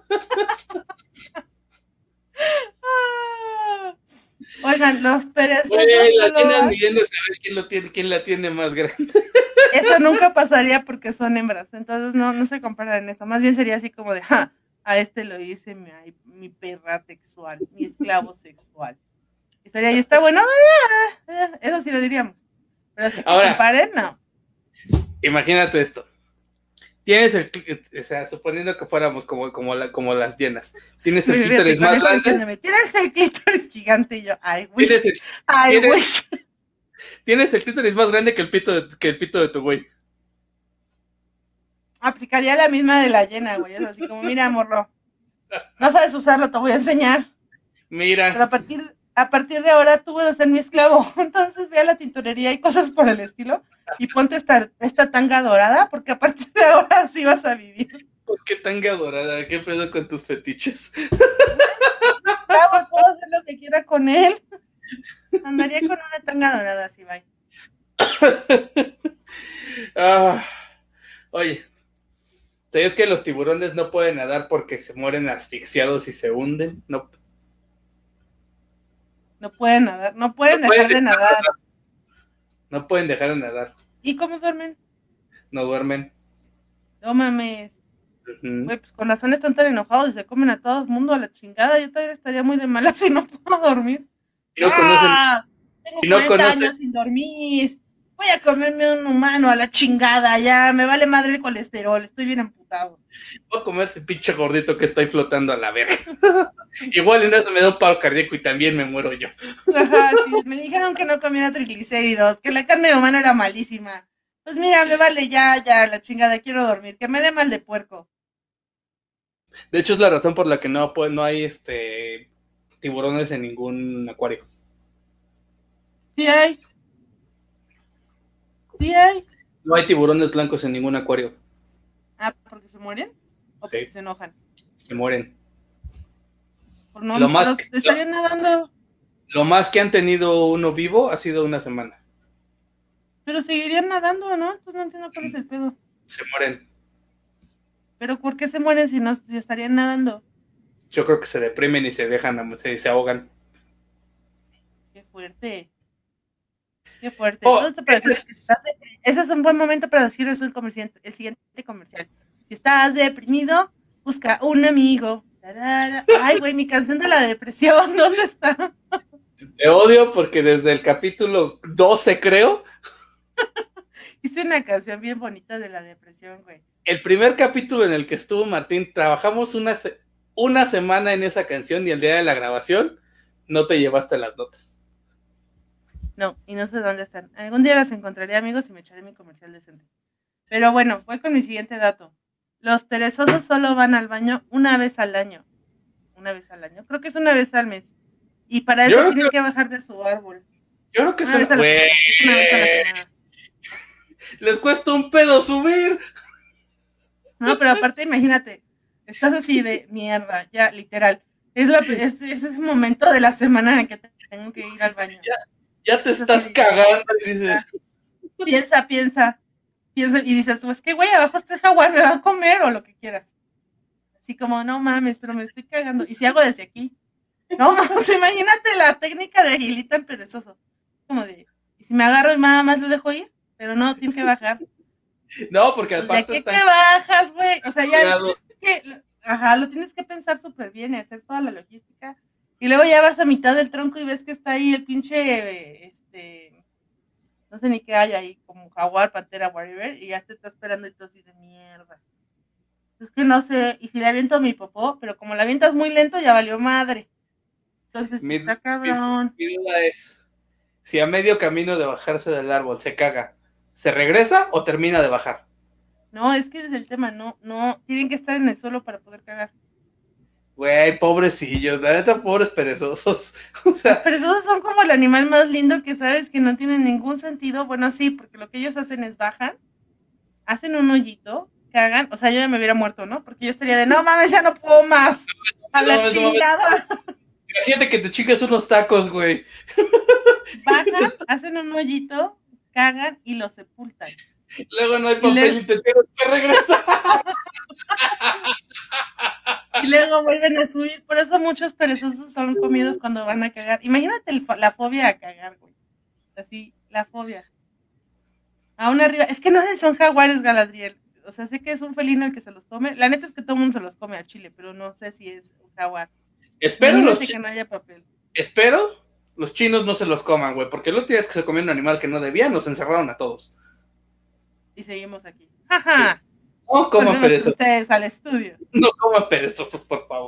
Oigan, los perezosos. Güey, la tienen midiendo saber quién lo tiene, quién la tiene más grande. Eso nunca pasaría porque son hembras, entonces no, no se comparan eso. Más bien sería así como de, ja, a este lo hice mi, mi perra sexual, mi esclavo sexual. Y estaría ahí, está bueno, eh, eh, eso sí lo diríamos. Pero así que ahora, comparen, no. Imagínate esto. Tienes el, o sea, suponiendo que fuéramos como, como, la, como las llenas, tienes el clítoris más grande. Tienes el clítoris gigante y yo, ay, güey. Tienes el, ay, güey. Tienes el clítoris más grande que el pito de, que el pito de tu güey. Aplicaría la misma de la llena, güey. Es así como, mira, morro, no sabes usarlo, te voy a enseñar. Mira. Pero a partir, a partir de ahora tú vas a ser mi esclavo. Entonces ve a la tintorería y cosas por el estilo y ponte esta, esta tanga dorada, porque a partir de ahora sí vas a vivir. ¿Por qué tanga dorada? ¿Qué pedo con tus fetiches? Claro, puedo hacer lo que quiera con él. Andaría con una tanga dorada, así, bye. ah, oye, ¿sabías que los tiburones no pueden nadar porque se mueren asfixiados y se hunden? No. No pueden nadar, no pueden no dejar pueden de nadar. nadar. No pueden dejar de nadar. ¿Y cómo duermen? No duermen. No mames. Uh-huh. Güey, pues con razón están tan enojados y se comen a todo el mundo a la chingada. Yo todavía estaría muy de malas si no puedo dormir. Y no ¡Ah! Tengo y no cuarenta conocen... años sin dormir. Voy a comerme un humano a la chingada. Ya, me vale madre el colesterol. Estoy bien amputado. Voy a comer ese pinche gordito que estoy flotando a la verga. Igual en eso me da un paro cardíaco y también me muero yo. Ajá, sí. Me dijeron que no comiera triglicéridos, que la carne de humano era malísima. Pues mira, me vale ya, ya, la chingada, quiero dormir. Que me dé mal de puerco. De hecho, es la razón por la que no, pues, no hay este tiburones en ningún acuario. Sí hay. Sí hay. No hay tiburones blancos en ningún acuario. Ah, ¿porque se mueren? ¿O porque sí. se enojan? Se mueren. Por no, lo más que, estarían lo, nadando. Lo más que han tenido uno vivo ha sido una semana. Pero seguirían nadando, ¿no? Pues no entiendo cuál es el pedo. Se mueren. ¿Pero por qué se mueren si no si estarían nadando? Yo creo que se deprimen y se dejan, se, se ahogan. Qué fuerte. Qué fuerte. Oh, Entonces, para decir, es... ese es un buen momento para decir es un comercial, el siguiente comercial. Si estás deprimido, busca un amigo. Ay, güey, mi canción de la depresión, ¿dónde está? Te odio porque desde el capítulo doce, creo. Hice una canción bien bonita de la depresión, güey. El primer capítulo en el que estuvo Martín, trabajamos una, se- una semana en esa canción y el día de la grabación no te llevaste las notas. No, y no sé dónde están. Algún día las encontraré, amigos, y me echaré mi comercial decente. Pero bueno, voy con mi siguiente dato. Los perezosos solo van al baño una vez al año. una vez al año. Creo que es una vez al mes. Y para eso tienen que... que bajar de su árbol. Yo creo que una vez a la semana. Es una vez a la semana. Les cuesta un pedo subir. No, pero aparte, imagínate, estás así de mierda, ya, literal. Es, la, es, es ese momento de la semana en el que tengo que ir al baño. Ya, ya te estás así, cagando. Y dices... Piensa, piensa, piensa, y dices, pues que güey, abajo está el jaguar, me va a comer o lo que quieras. Así como, no mames, pero me estoy cagando. ¿Y si hago desde aquí? No, mames, imagínate la técnica de Aguilita en perezoso. Como de, ¿y si me agarro y nada más lo dejo ir? Pero no, tiene que bajar. No, porque pues aparte... ¿De qué te bajas, güey? O sea, ya tienes que... Ajá, lo tienes que pensar súper bien y hacer toda la logística. Y luego ya vas a mitad del tronco y ves que está ahí el pinche, este... No sé ni qué hay ahí, como jaguar, pantera, whatever, y ya te está esperando y tú así de mierda. Es que no sé, y si le aviento mi popó, pero como la avientas muy lento, ya valió madre. Entonces, mi, está cabrón. Mi, mi duda es, si a medio camino de bajarse del árbol se caga, ¿se regresa o termina de bajar? No, es que ese es el tema, no, no, tienen que estar en el suelo para poder cagar. Güey, pobrecillos, la neta, pobres perezosos. O sea, los perezosos son como el animal más lindo que sabes que no tienen ningún sentido. Bueno, sí, porque lo que ellos hacen es bajan, hacen un hoyito, cagan, o sea, yo ya me hubiera muerto, ¿no? Porque yo estaría de, no mames, ya no puedo más, a la no, chingada. No, imagínate que te chingas unos tacos, güey. Bajan, hacen un hoyito, cagan y lo sepultan. Luego no hay papel y, le... y te tienes que regresar. Y luego vuelven a subir. Por eso muchos perezosos son comidos cuando van a cagar. Imagínate el, la fobia a cagar, güey. Así, la fobia. Aún arriba. Es que no sé si son jaguares, Galadriel. O sea, sé que es un felino el que se los come. La neta es que todo el mundo se los come al chile, pero no sé si es un jaguar. Espero los que no haya papel. Espero los chinos no se los coman, güey. Porque el otro día es que se comió un animal que no debía, nos encerraron a todos. Y seguimos aquí. ¡Jaja! Sí. No coman perezosos. Ustedes al estudio. No coman perezosos, por favor.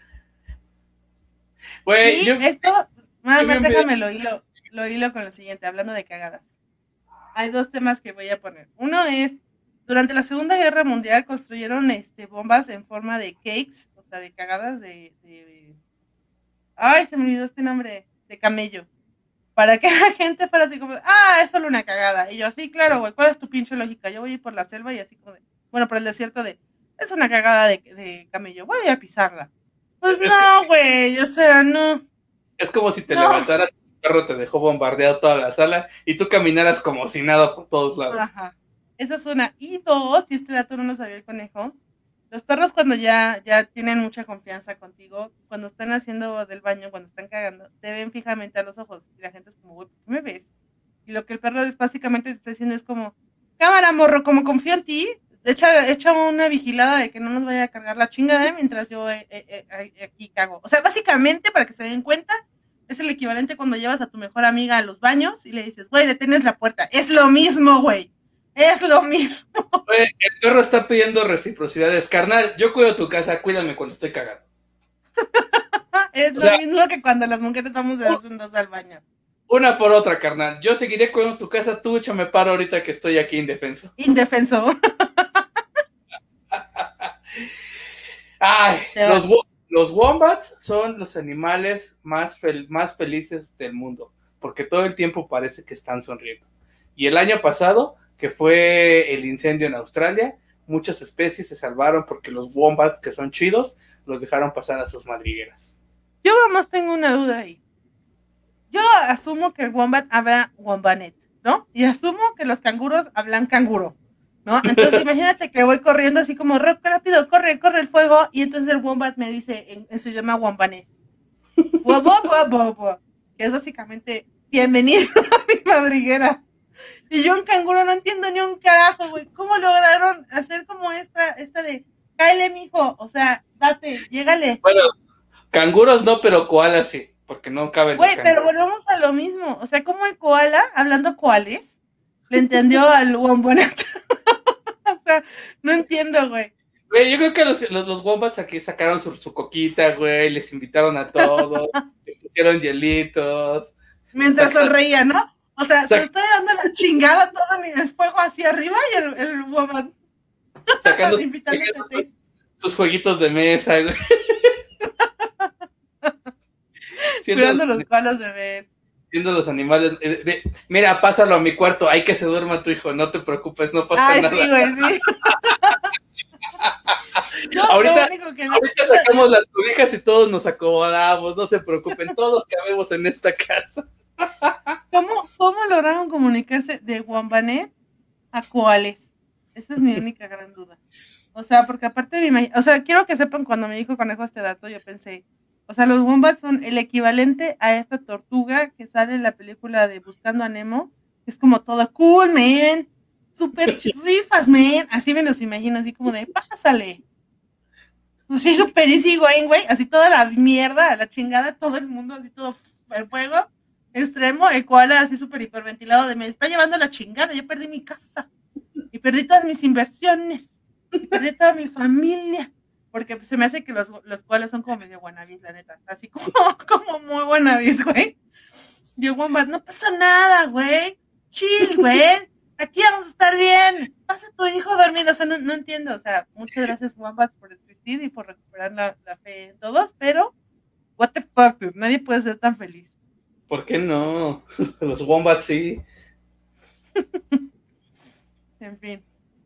Güey, sí, yo... esto, más déjame lo hilo, lo hilo con lo siguiente, hablando de cagadas. Hay dos temas que voy a poner. Uno es, durante la Segunda Guerra Mundial construyeron este, bombas en forma de cakes, o sea, de cagadas de, de... Ay, se me olvidó este nombre, de camello. Para que la gente fuera así como, ah, es solo una cagada. Y yo, sí, claro, güey, ¿cuál es tu pinche lógica? Yo voy a ir por la selva y así como de, bueno, por el desierto de, es una cagada de, de camello, voy a pisarla. Pues es no, güey, o sea, no. Es como si te no. levantaras, el perro te dejó bombardeado toda la sala y tú caminaras como si nada por todos lados. Ajá, esa es una. Y dos, y este dato no lo sabía el conejo, los perros cuando ya, ya tienen mucha confianza contigo, cuando están haciendo del baño, cuando están cagando, te ven fijamente a los ojos. Y la gente es como, güey, ¿por qué me ves? Y lo que el perro es básicamente está diciendo es como, cámara, morro, como confío en ti, echa, echa una vigilada de que no nos vaya a cargar la chingada mientras yo eh, eh, eh, aquí cago. O sea, básicamente, para que se den cuenta, es el equivalente cuando llevas a tu mejor amiga a los baños y le dices, güey, detienes la puerta. Es lo mismo, güey. Es lo mismo. Oye, el perro está pidiendo reciprocidades. Carnal, yo cuido tu casa, cuídame cuando estoy cagando. Es o lo sea, mismo que cuando las mujeres vamos de dos en dos al baño. Una por otra, carnal. Yo seguiré cuidando tu casa, tú échame paro ahorita que estoy aquí indefenso. Indefenso. Ay, los, los wombats son los animales más, fel más felices del mundo, porque todo el tiempo parece que están sonriendo. Y el año pasado, que fue el incendio en Australia, muchas especies se salvaron porque los wombats, que son chidos, los dejaron pasar a sus madrigueras. Yo además tengo una duda ahí. Yo asumo que el wombat habla wombanet, ¿no? Y asumo que los canguros hablan canguro, ¿no? Entonces imagínate que voy corriendo así como, rápido, corre, corre el fuego, y entonces el wombat me dice en, en su idioma wombanés, wobo, wobo, wobo, que es básicamente, bienvenido a mi madriguera. Y yo en canguro no entiendo ni un carajo, güey. ¿Cómo lograron hacer como esta, esta de, cáele, mijo? O sea, date, llégale. Bueno, canguros no, pero koalas sí, porque no caben. Güey, pero volvemos a lo mismo. O sea, como el koala, hablando koales, le entendió al wombanet. O sea, no entiendo, güey. Güey, yo creo que los, los, los wombats aquí sacaron su, su coquita, güey, les invitaron a todos, le pusieron hielitos. Mientras sonreía, ¿no? O sea, Sac se está dando la chingada todo el fuego hacia arriba y el, el woman sacando sus, sus jueguitos de mesa, güey. Cuidando los koalas bebés. Viendo los animales. Eh, de, mira, pásalo a mi cuarto. Hay que se duerma tu hijo. No te preocupes, no pasa Ay, nada. Ay, sí, güey, sí. No, ahorita, no... ahorita sacamos las cobijas y todos nos acomodamos. No se preocupen, todos cabemos en esta casa. ¿Cómo, cómo lograron comunicarse de Wombanet a koales? Esa es mi única gran duda. O sea, porque aparte me imagino, o sea, quiero que sepan, cuando me dijo Conejo este dato, yo pensé, o sea, los wombats son el equivalente a esta tortuga que sale en la película de Buscando a Nemo, que es como todo cool, man, super rifas, man, así me los imagino, así como de, pásale. Así super easy going, güey, así toda la mierda, la chingada, todo el mundo, así todo el fuego extremo, el koala así súper hiperventilado de me está llevando la chingada, yo perdí mi casa, y perdí todas mis inversiones, y perdí toda mi familia, porque pues, se me hace que los, los koalas son como medio wannabes, la neta, así como, como muy wannabes, güey. Y el wombat, no pasa nada, güey, chill, güey, aquí vamos a estar bien, pasa tu hijo dormido, o sea, no, no entiendo, o sea, muchas gracias wombats por existir y por recuperar la, la fe en todos, pero, what the fuck, dude, nadie puede ser tan feliz. ¿Por qué no? Los wombats sí. En fin.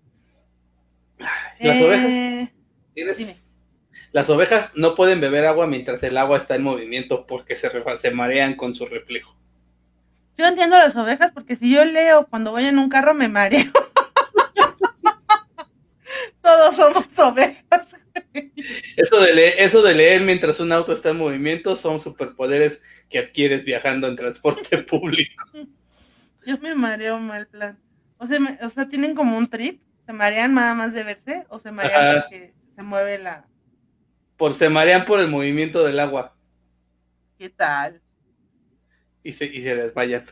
Las eh, ovejas. ¿Tienes? Dime. Las ovejas no pueden beber agua mientras el agua está en movimiento porque se, se marean con su reflejo. Yo entiendo las ovejas porque si yo leo cuando voy en un carro me mareo. Todos somos ovejas. Eso de, leer, eso de leer mientras un auto está en movimiento son superpoderes que adquieres viajando en transporte público. Yo me mareo mal plan. O sea, me, o sea, tienen como un trip. ¿Se marean nada más de verse? ¿O se marean Ajá. porque se mueve la...? Por, se marean por el movimiento del agua. ¿Qué tal? Y se, y se desmayan.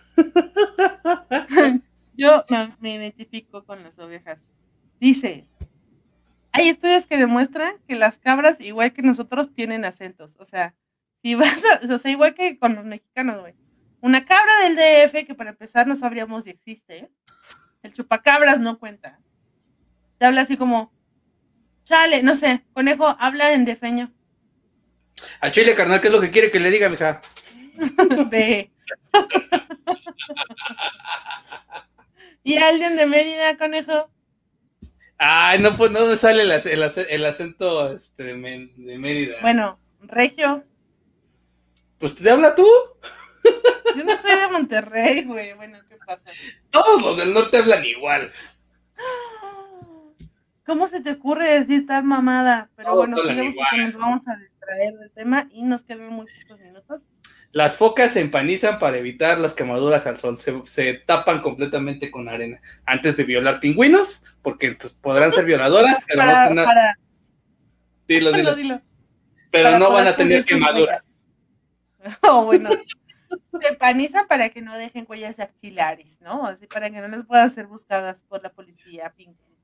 Yo me, me identifico con las ovejas. Dice... Hay estudios que demuestran que las cabras, igual que nosotros, tienen acentos. O sea, si vas a, o sea, igual que con los mexicanos, güey. Una cabra del D F, que para empezar no sabríamos si existe, ¿eh? El chupacabras no cuenta. Te habla así como, chale, no sé, conejo, habla en defeño. Al chile, carnal, ¿qué es lo que quiere que le diga, mija? Ve. ¿Y alguien de Mérida, conejo? Ay, no, pues no me sale el, el, el acento este, de, de Mérida. Bueno, regio. Pues te habla tú. Yo no soy de Monterrey, güey. Bueno, ¿qué pasa? Todos los del norte hablan igual. ¿Cómo se te ocurre decir tal mamada? Pero Todos bueno, sigamos porque nos vamos a distraer del tema y nos quedan muy pocos minutos. Las focas se empanizan para evitar las quemaduras al sol, se, se tapan completamente con arena antes de violar pingüinos, porque pues podrán ser violadoras, pero para, no tener... para... Dilo, dilo. dilo. Pero para no van a tener quemaduras. Oh, bueno. Se empanizan para que no dejen huellas dactilares, ¿no? Así para que no les puedan ser buscadas por la policía.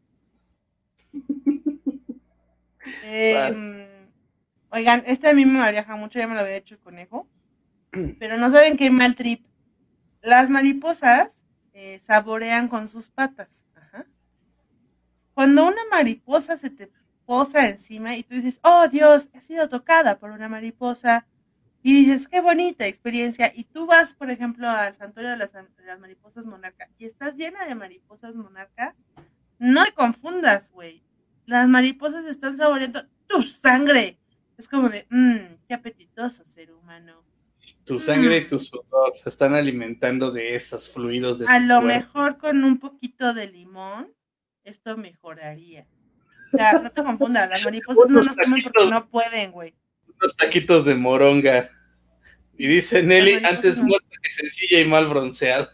eh, vale. Oigan, este a mí me viaja mucho, ya me lo había hecho el conejo. Pero no saben qué mal trip. Las mariposas eh, saborean con sus patas. Ajá. Cuando una mariposa se te posa encima y tú dices, oh Dios, he sido tocada por una mariposa, y dices, qué bonita experiencia, y tú vas, por ejemplo, al santuario de las, de las mariposas monarca y estás llena de mariposas monarca, no te confundas, güey. Las mariposas están saboreando tu sangre. Es como de, mmm, qué apetitoso ser humano. Tu sangre mm. y tu sudor se están alimentando de esos fluidos de A tu lo cuerpo. Mejor con un poquito de limón, esto mejoraría. O sea, no te confundas, las mariposas no nos comen porque no pueden, güey. Unos taquitos de moronga. Y dice Nelly, antes no. muerta que sencilla y mal bronceada.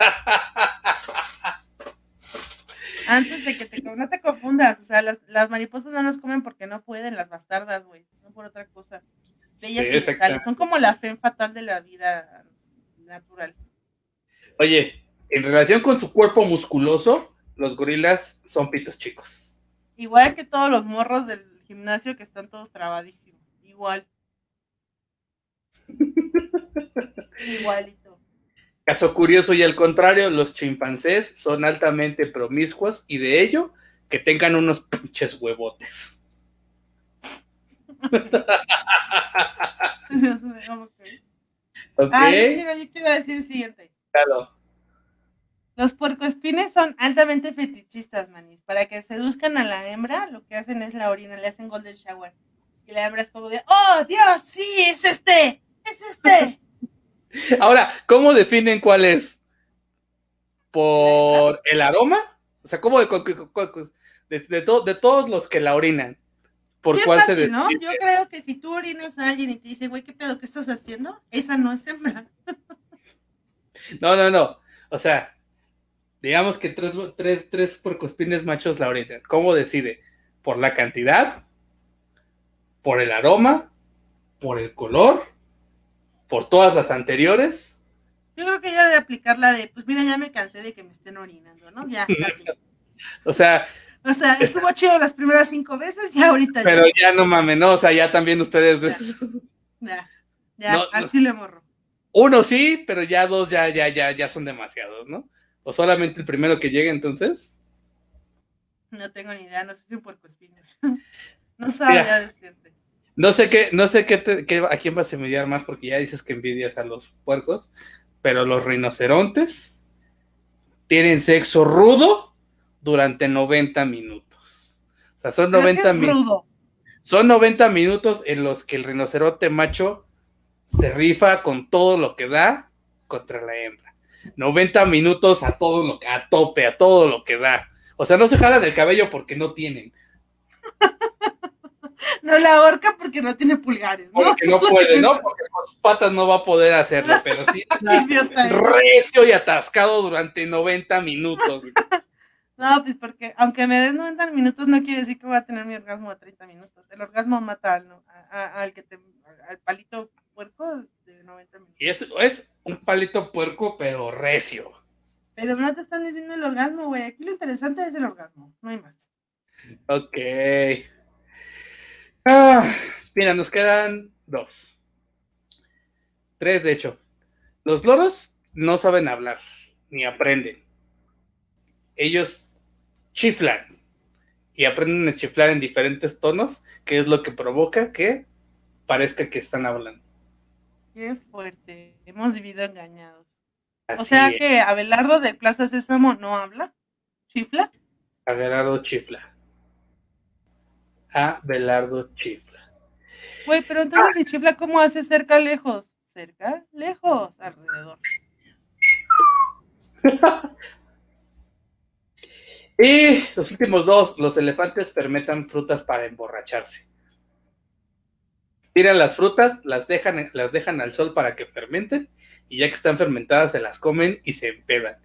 Antes de que te... No te confundas, o sea, las, las mariposas no nos comen porque no pueden, las bastardas, güey, no por otra cosa. Bellas sí, y tales. Son como la fe fatal de la vida natural. Oye, en relación con su cuerpo musculoso, los gorilas son pitos chicos. Igual que todos los morros del gimnasio que están todos trabadísimos. Igual. Igualito. Caso curioso y al contrario, los chimpancés son altamente promiscuos y de ello que tengan unos pinches huevotes. Ok. Ah, yo quiero, yo quiero decir el siguiente. Claro. Los puercoespines son altamente fetichistas, manis. Para que seduzcan a la hembra, lo que hacen es la orina, le hacen golden shower. Y la hembra es como de, ¡oh, Dios, sí, es este! ¡Es este! Ahora, ¿cómo definen cuál es? ¿Por el aroma? O sea, ¿cómo de, de, de, to, de todos los que la orinan? ¿Por Bien cuál fácil, se ¿no? decide? Yo creo que si tú orinas a alguien y te dice, güey, ¿qué pedo? ¿Qué estás haciendo? Esa no es hembra. No, no, no. O sea, digamos que tres, tres, tres puercoespines machos la orinan. ¿Cómo decide? ¿Por la cantidad? ¿Por el aroma? ¿Por el color? ¿Por todas las anteriores? Yo creo que ya de aplicar la de, pues mira, ya me cansé de que me estén orinando, ¿no? Ya, date. O sea... O sea, estuvo chido las primeras cinco veces y ahorita pero ya. Pero ya no mames, ¿no? O sea, ya también ustedes... De... Ya, ya, no, al chile morro. Uno sí, pero ya dos ya, ya, ya, ya son demasiados, ¿no? ¿O solamente el primero que llegue entonces? No tengo ni idea, no sé si un puercoespín. No sabía Mira, decirte. No sé qué, no sé qué, te, qué a quién vas a envidiar más, porque ya dices que envidias a los puercos, pero los rinocerontes tienen sexo rudo durante noventa minutos. O sea, son noventa minutos. Son noventa minutos en los que el rinoceronte macho se rifa con todo lo que da contra la hembra. noventa minutos a todo lo que, a tope, a todo lo que da. O sea, no se jalan el cabello porque no tienen. No la ahorca porque no tiene pulgares, ¿no? Porque no puede, ¿no? Porque con sus patas no va a poder hacerlo, pero sí está recio y atascado durante noventa minutos. No, pues porque aunque me den noventa minutos no quiere decir que voy a tener mi orgasmo a treinta minutos. El orgasmo mata al, ¿no? a, a, al que te, al palito puerco de noventa minutos. Y es, es un palito puerco, pero recio. Pero no te están diciendo el orgasmo, güey. Aquí lo interesante es el orgasmo, no hay más. Ok. Ah, mira, nos quedan dos. Tres, de hecho. Los loros no saben hablar, ni aprenden. Ellos chiflan y aprenden a chiflar en diferentes tonos, que es lo que provoca que parezca que están hablando. Qué fuerte. Hemos vivido engañados. Así o sea es. Que Abelardo de Plaza Sésamo no habla. ¿Chifla? Abelardo chifla. Abelardo chifla. Güey, pero entonces ah. si chifla, ¿cómo hace cerca, lejos? Cerca, lejos, alrededor. Y los últimos dos, los elefantes fermentan frutas para emborracharse. Tiran las frutas, las dejan, las dejan al sol para que fermenten, y ya que están fermentadas se las comen y se empedan.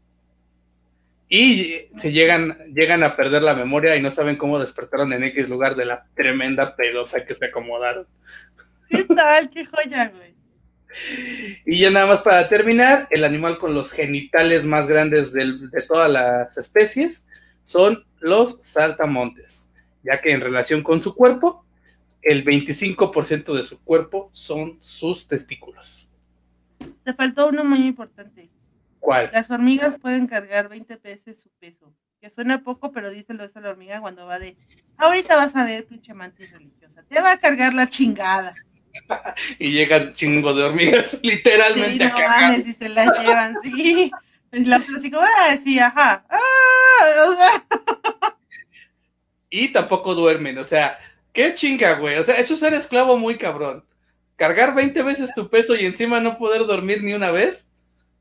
Y se llegan, llegan a perder la memoria y no saben cómo despertaron en X lugar de la tremenda pedosa que se acomodaron. ¿Qué tal? ¡Qué joya, güey! Y ya nada más para terminar, el animal con los genitales más grandes del, de todas las especies son los saltamontes, ya que en relación con su cuerpo, el veinticinco por ciento de su cuerpo son sus testículos. Te faltó uno muy importante. ¿Cuál? Las hormigas pueden cargar veinte veces su peso, que suena poco, pero díselo eso a la hormiga cuando va de, ahorita vas a ver, pinche mantis religiosa, te va a cargar la chingada. Y llegan chingo de hormigas, literalmente. Sí, no a mames, y se las llevan, sí. Y la otra así como, ah, sí, ajá. Ah, o sea. Y tampoco duermen, o sea, qué chinga, güey. O sea, eso es ser esclavo muy cabrón. Cargar veinte veces tu peso y encima no poder dormir ni una vez.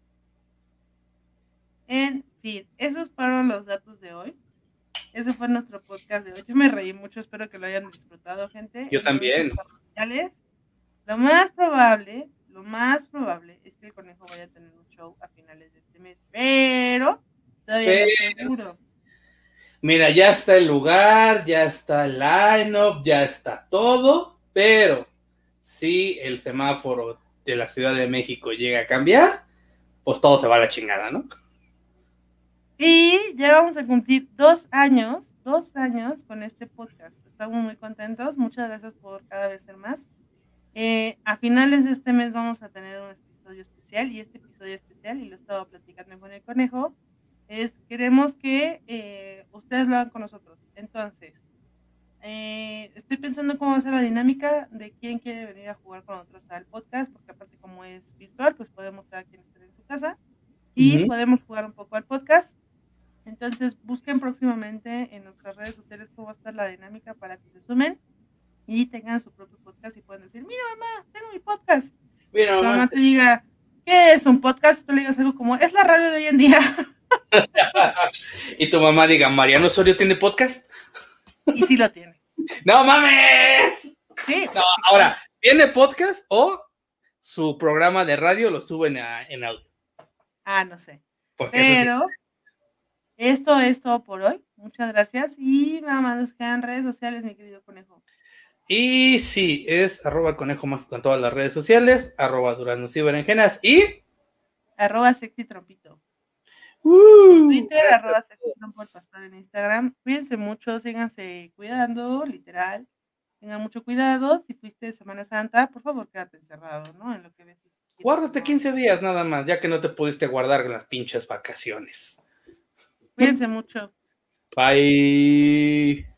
En fin, esos fueron los datos de hoy. Ese fue nuestro podcast de hoy. Yo me reí mucho, espero que lo hayan disfrutado, gente. Yo también. Lo más probable, lo más probable es que el conejo vaya a tener un show a finales de este mes, pero todavía pero, no estoy seguro. Mira, ya está el lugar, ya está el line-up, ya está todo, pero si el semáforo de la Ciudad de México llega a cambiar, pues todo se va a la chingada, ¿no? Y ya vamos a cumplir dos años, dos años con este podcast. Estamos muy contentos. Muchas gracias por cada vez ser más. Eh, a finales de este mes vamos a tener un episodio especial, y este episodio especial, y lo estaba platicando con el conejo, es queremos que eh, ustedes lo hagan con nosotros. Entonces, Eh, estoy pensando cómo va a ser la dinámica de quién quiere venir a jugar con nosotros al podcast, porque aparte como es virtual, pues podemos cada quien estar en su casa y Uh-huh. podemos jugar un poco al podcast. Entonces busquen próximamente en nuestras redes sociales cómo va a estar la dinámica para que se sumen y tengan su propio podcast y puedan decir, mira mamá, tengo mi podcast. Mira, Tu mamá. mamá te diga, ¿qué es un podcast? Tú le digas algo como, es la radio de hoy en día. Y tu mamá diga, ¿Mariano Osorio tiene podcast? Y sí lo tiene. ¡No mames! Sí. No, ahora, ¿tiene podcast o su programa de radio lo suben a, en audio? Ah, no sé. Porque Pero sí. Esto es todo por hoy. Muchas gracias. Y nada más nos quedan redes sociales, mi querido conejo. Y sí, es arroba conejo mágico en todas las redes sociales, arroba duraznos y berenjenas y arroba sexy trompito. Uh, Twitter, arroba sexy trompo el pastor en Instagram. Cuídense mucho, síganse cuidando, literal. Tengan mucho cuidado. Si fuiste de Semana Santa, por favor, quédate encerrado, ¿no? En lo que ves. Guárdate quince días nada más, ya que no te pudiste guardar en las pinches vacaciones. Cuídense mucho. Bye.